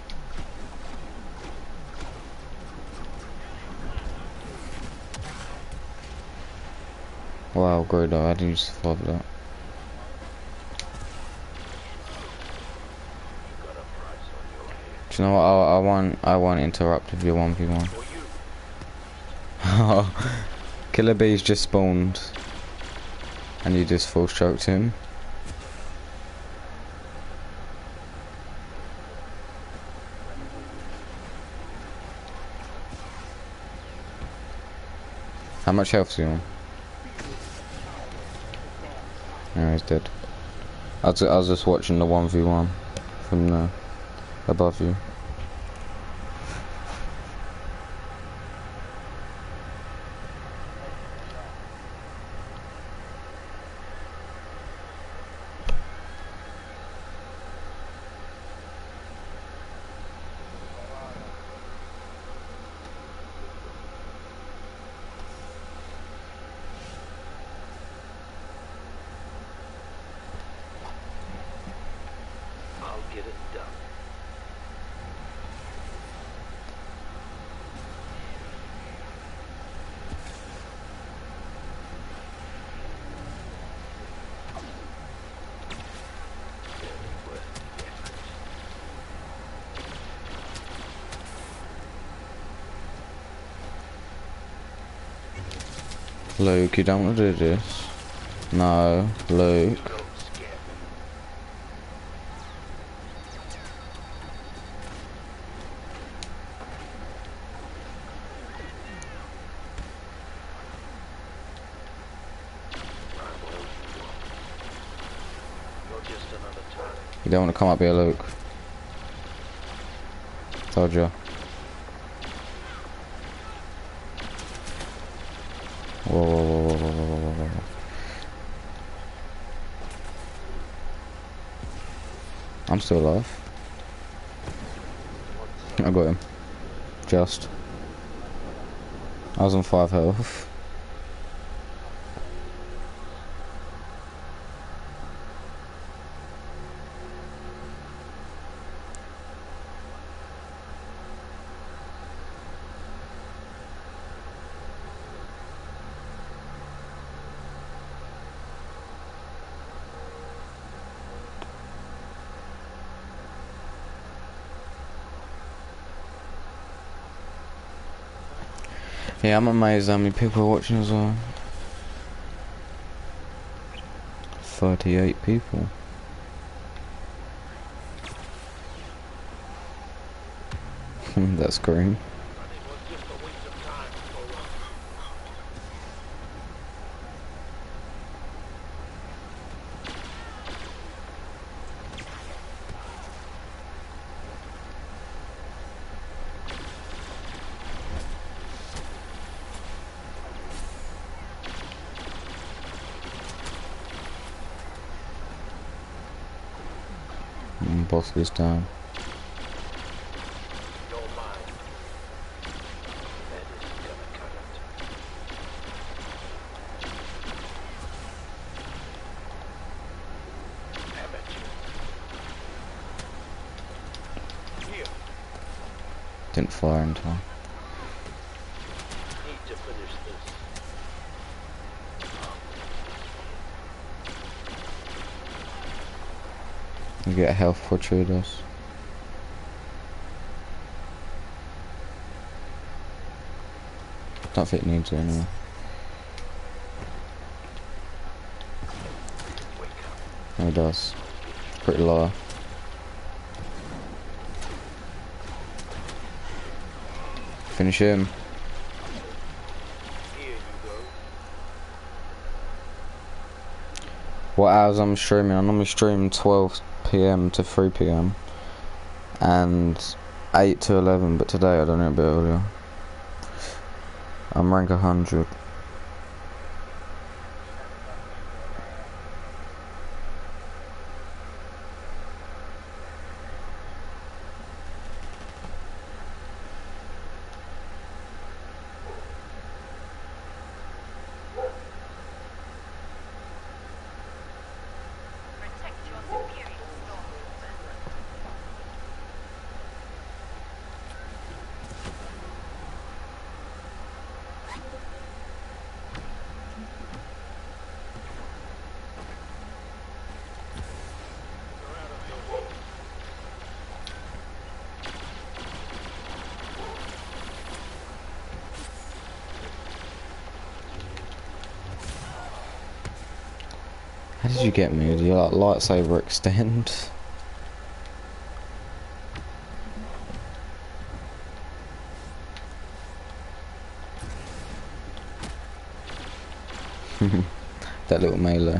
Wow, good though. I didn't survive that. You got a price on your head. Do you know what? I, I won't. I won't interrupt if you're one v one. For you. Killer Bees just spawned, and you just full stroked him. How much health is he on? No, he's dead. I was, I was just watching the one v one from the above you. I'll get it done. Very worth the effort. Luke, you don't want to do this. No, Luke. Don't scare me. I'm all you want. You're just another target. You don't want to come up here, Luke. Told you. Whoa, whoa, whoa, whoa, whoa, whoa, whoa, whoa. I'm still alive. I got him. Just. I was on five health. Yeah, I'm amazed how many people are watching as well. thirty-eight people. That's green. Running was just a waste of time, Solo. Mm, boss is down. You're mine. That isn't gonna cut it. Didn't fire in time. Need to finish this. You get health for traders. Don't think it needs it anyway. No, it does. Pretty low. Finish him. Here you go. What hours I'm streaming? I normally stream twelve p m to three p m and eight to eleven, but today I done it a bit earlier. I'm rank one hundred. Protect your superior stormtrooper. How did you get me? Do you like lightsaber extend? That little melee.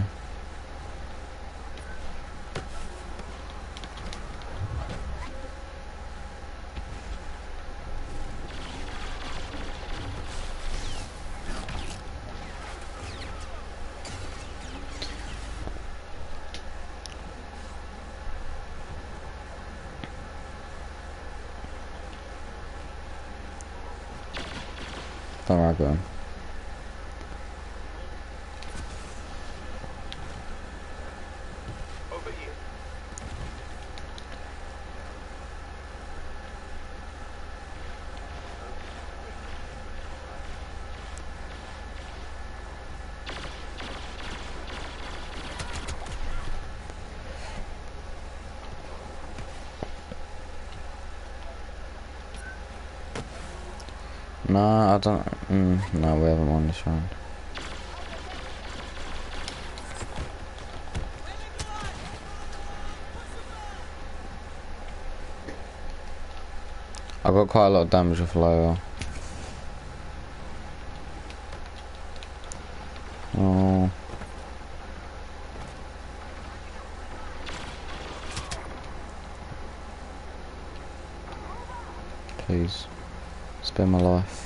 Don't worry about him. Over here. No, I don't. Mm, no, we haven't won this round. I got quite a lot of damage with Lola. Oh. Please. Spare my life.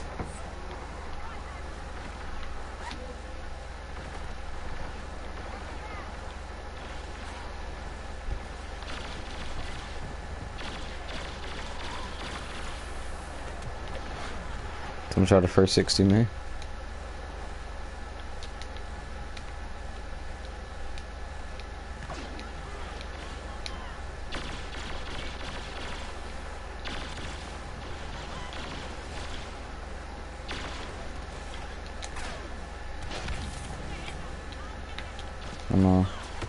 Someone try to three sixty me. Oh no.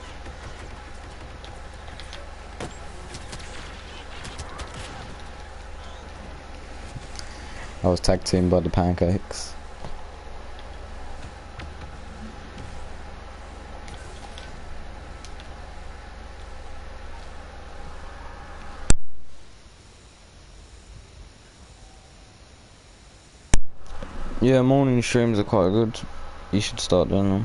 I was tag teamed by the pancakes. Yeah, morning streams are quite good. You should start doing them.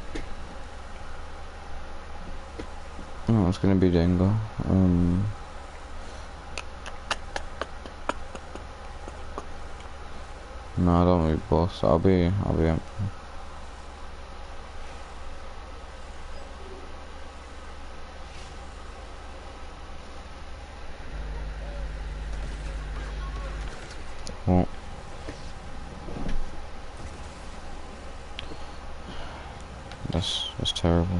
Oh, it's gonna be Dengo. Um. No, I don't want to be boss. I'll be, I'll be empty. What? That's, that's terrible.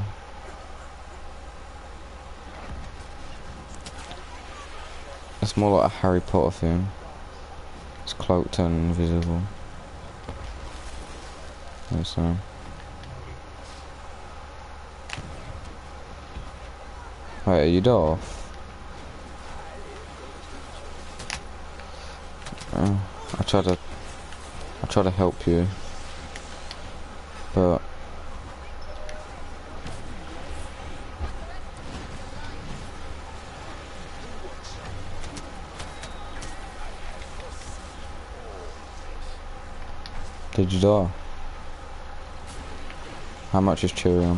It's more like a Harry Potter thing. It's cloaked and invisible. Yes, um. Wait, are you Darth? Uh, I tried to, I tried to help you, but did you die? How much is Cheerium?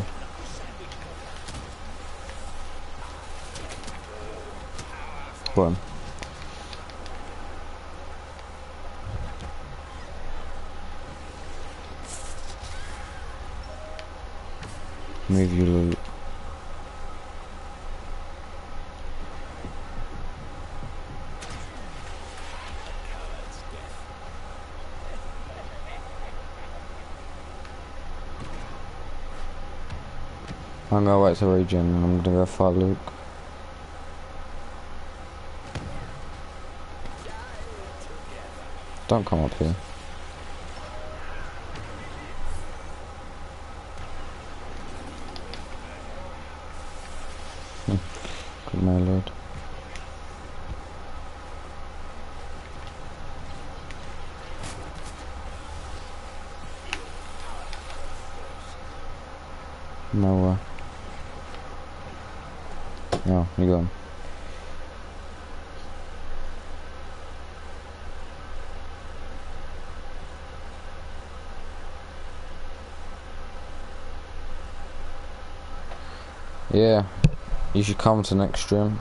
One. Move your loot. I'm gonna wait to regen and I'm gonna go fight Luke. Don't come up here. Hmm. Good my lord. No way. No, you go. Yeah, you should come to next stream.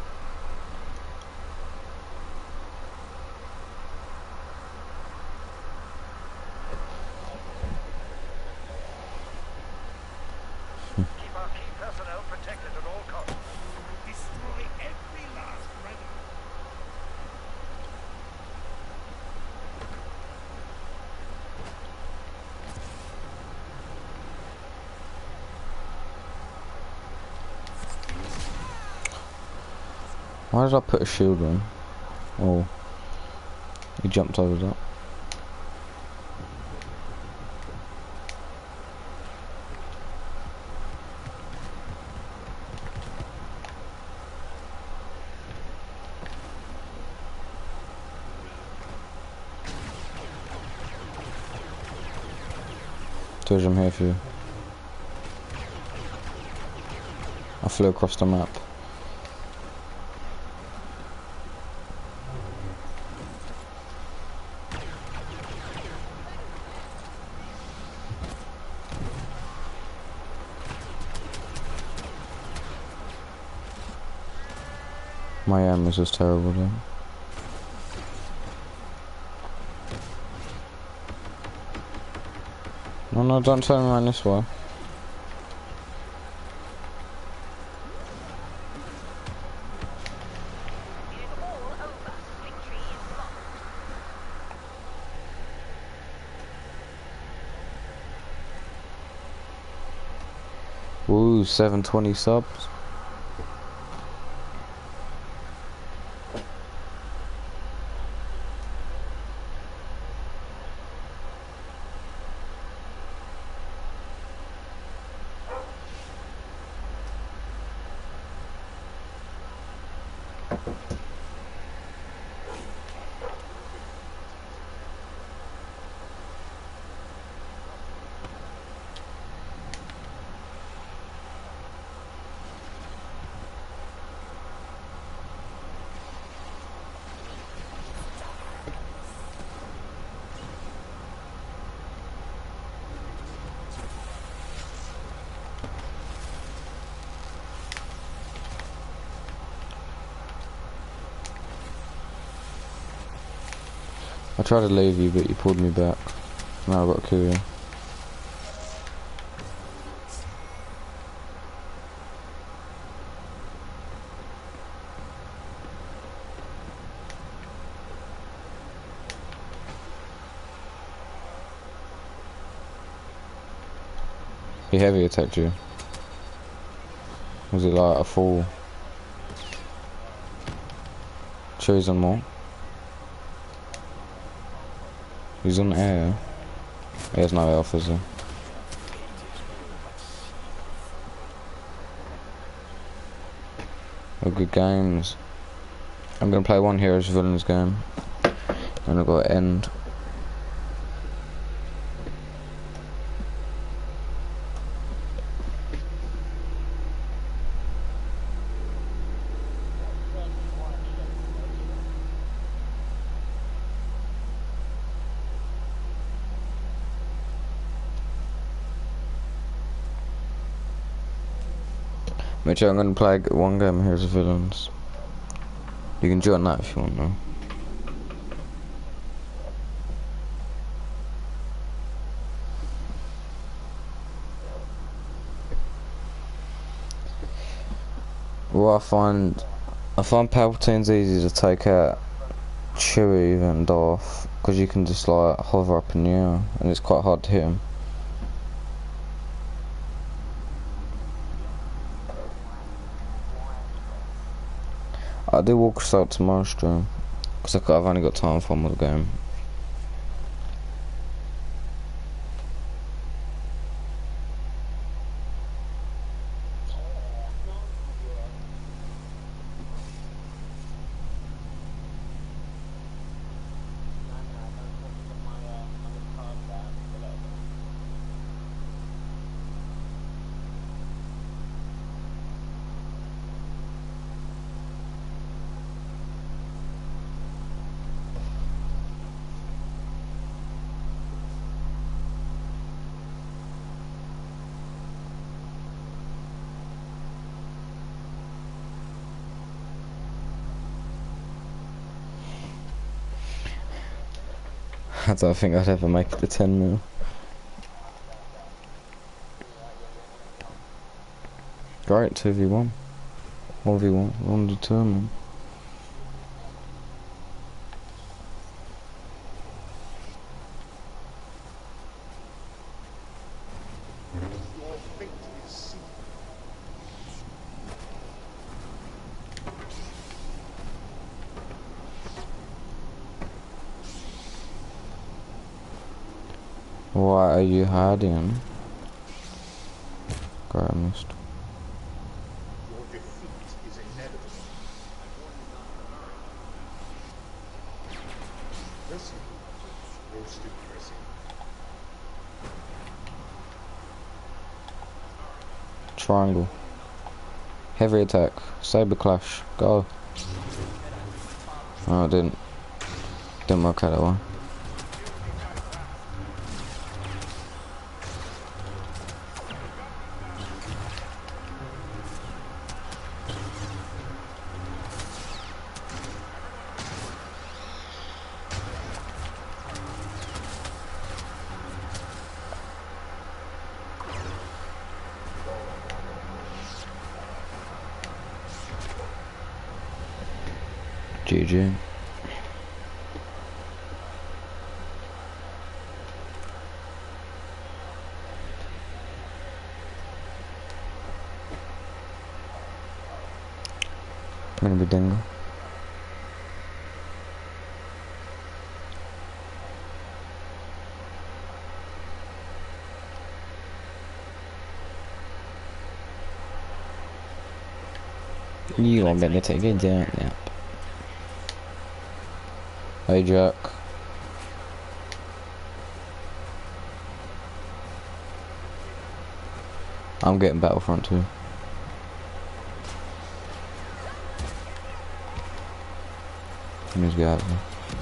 Keep our key personnel protected at all costs. Destroy every last remnant. Why did I put a shield on? Oh, he jumped over that. George, I'm here for you. I flew across the map. My aim is just terrible then. No, no, don't turn around this way. It is all over. Victory is lost. Woo, seven twenty subs. I tried to leave you, but you pulled me back. Now I've got to kill you. He heavy attacked you. Was it like a full? Choose them more. He's on air. He has no health, is he? Oh, good games. I'm gonna play one Heroes Villains game. And I've got to end. Mitch, I'm gonna play one game Heroes Villains. You can join that if you want though. Well, I find I find Palpatine's easy to take out Chewie and Darth because you can just like hover up in the air and it's quite hard to hit him. I do walk us out tomorrow stream because I've only got time for one more game. I don't think I'd ever make it to ten mil. Great, two v one. one v one, undetermined. Your fate is sealed. Why are you hiding? Great, I missed. Your defeat is inevitable. Listen, roasted pressing. Triangle. Heavy attack. Saber clash. Go. Oh, it didn't. Didn't work out that one. G G. Gonna be dingo. You want me to take it down now? Hey Jack. I'm getting Battlefront too. Let me just get out of here.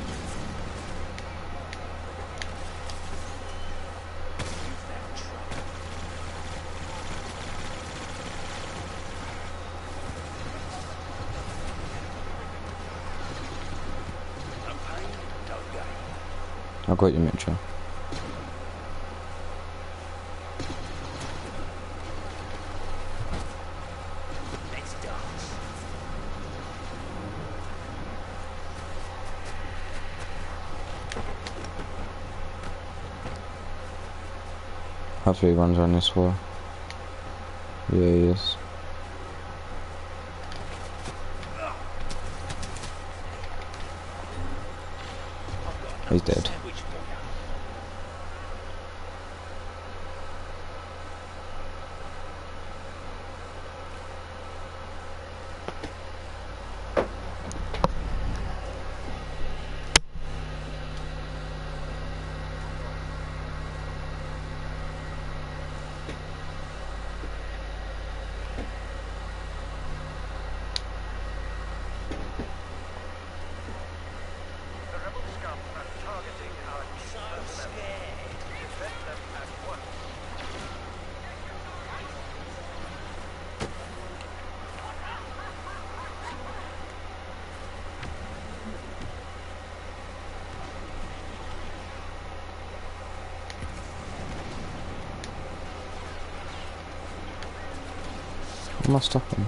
I got you, Mitchell. Let's dance. Hopefully he runs around this wall. Yeah, he is. He's dead. Sandwich for ya. Am I stopping?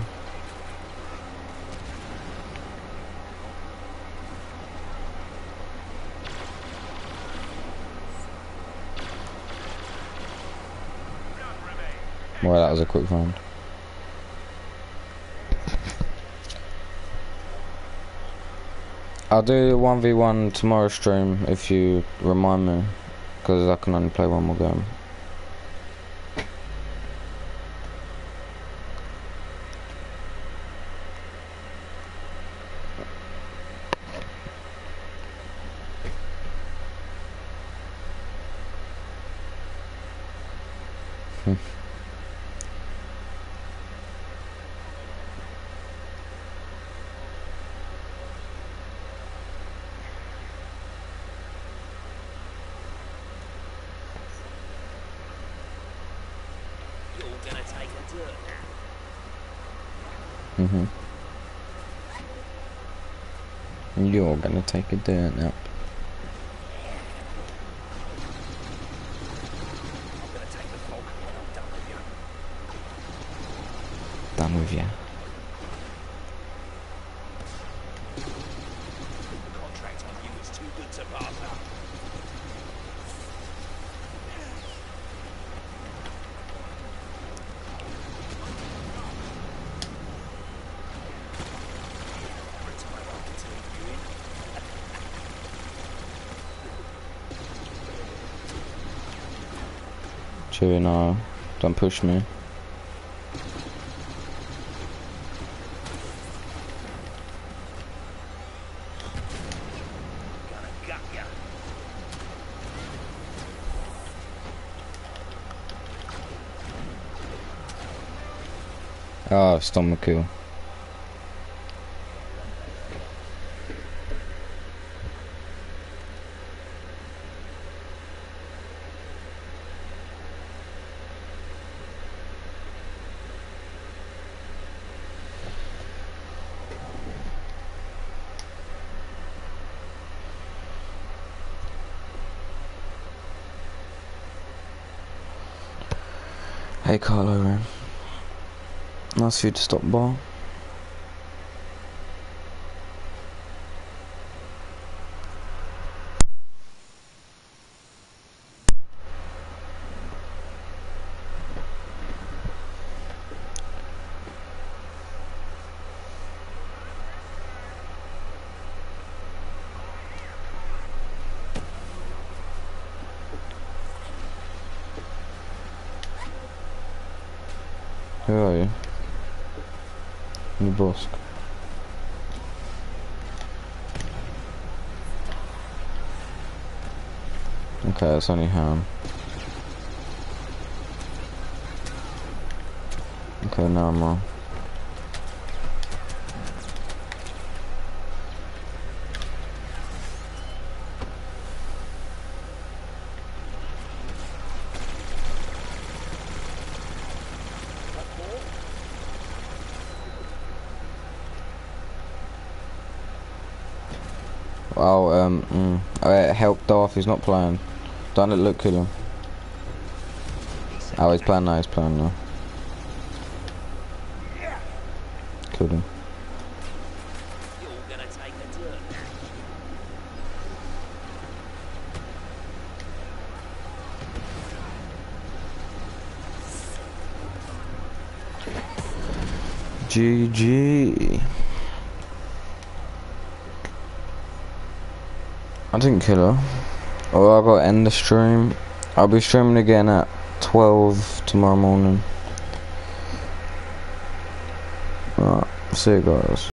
Well, that was a quick round. I'll do one v one tomorrow stream if you remind me, because I can only play one more game. Hmm. You're gonna take a dirt nap. Mhm. You're gonna take a dirt nap. I'm gonna take the fog when I'm done with you. Done with ya. The contract on you is too good to pass up. Every time I can take you in. Chewie, no. Don't push me. Gonna gut ya. Oh, stomach kill. Hey Carlo Ren. Nice of you to stop by. Who are you? New Bosk. Okay, it's only Ham. Okay, now I'm wrong. Oh, um, mm. uh, help Darth, he's not playing. Don't let Luke kill him. Oh, he's playing now, he's playing now. Killed him. You're gonna take a dirt nap. G G. I didn't kill her. Oh, I gotta end the stream. I'll be streaming again at twelve tomorrow morning. Alright, see you guys.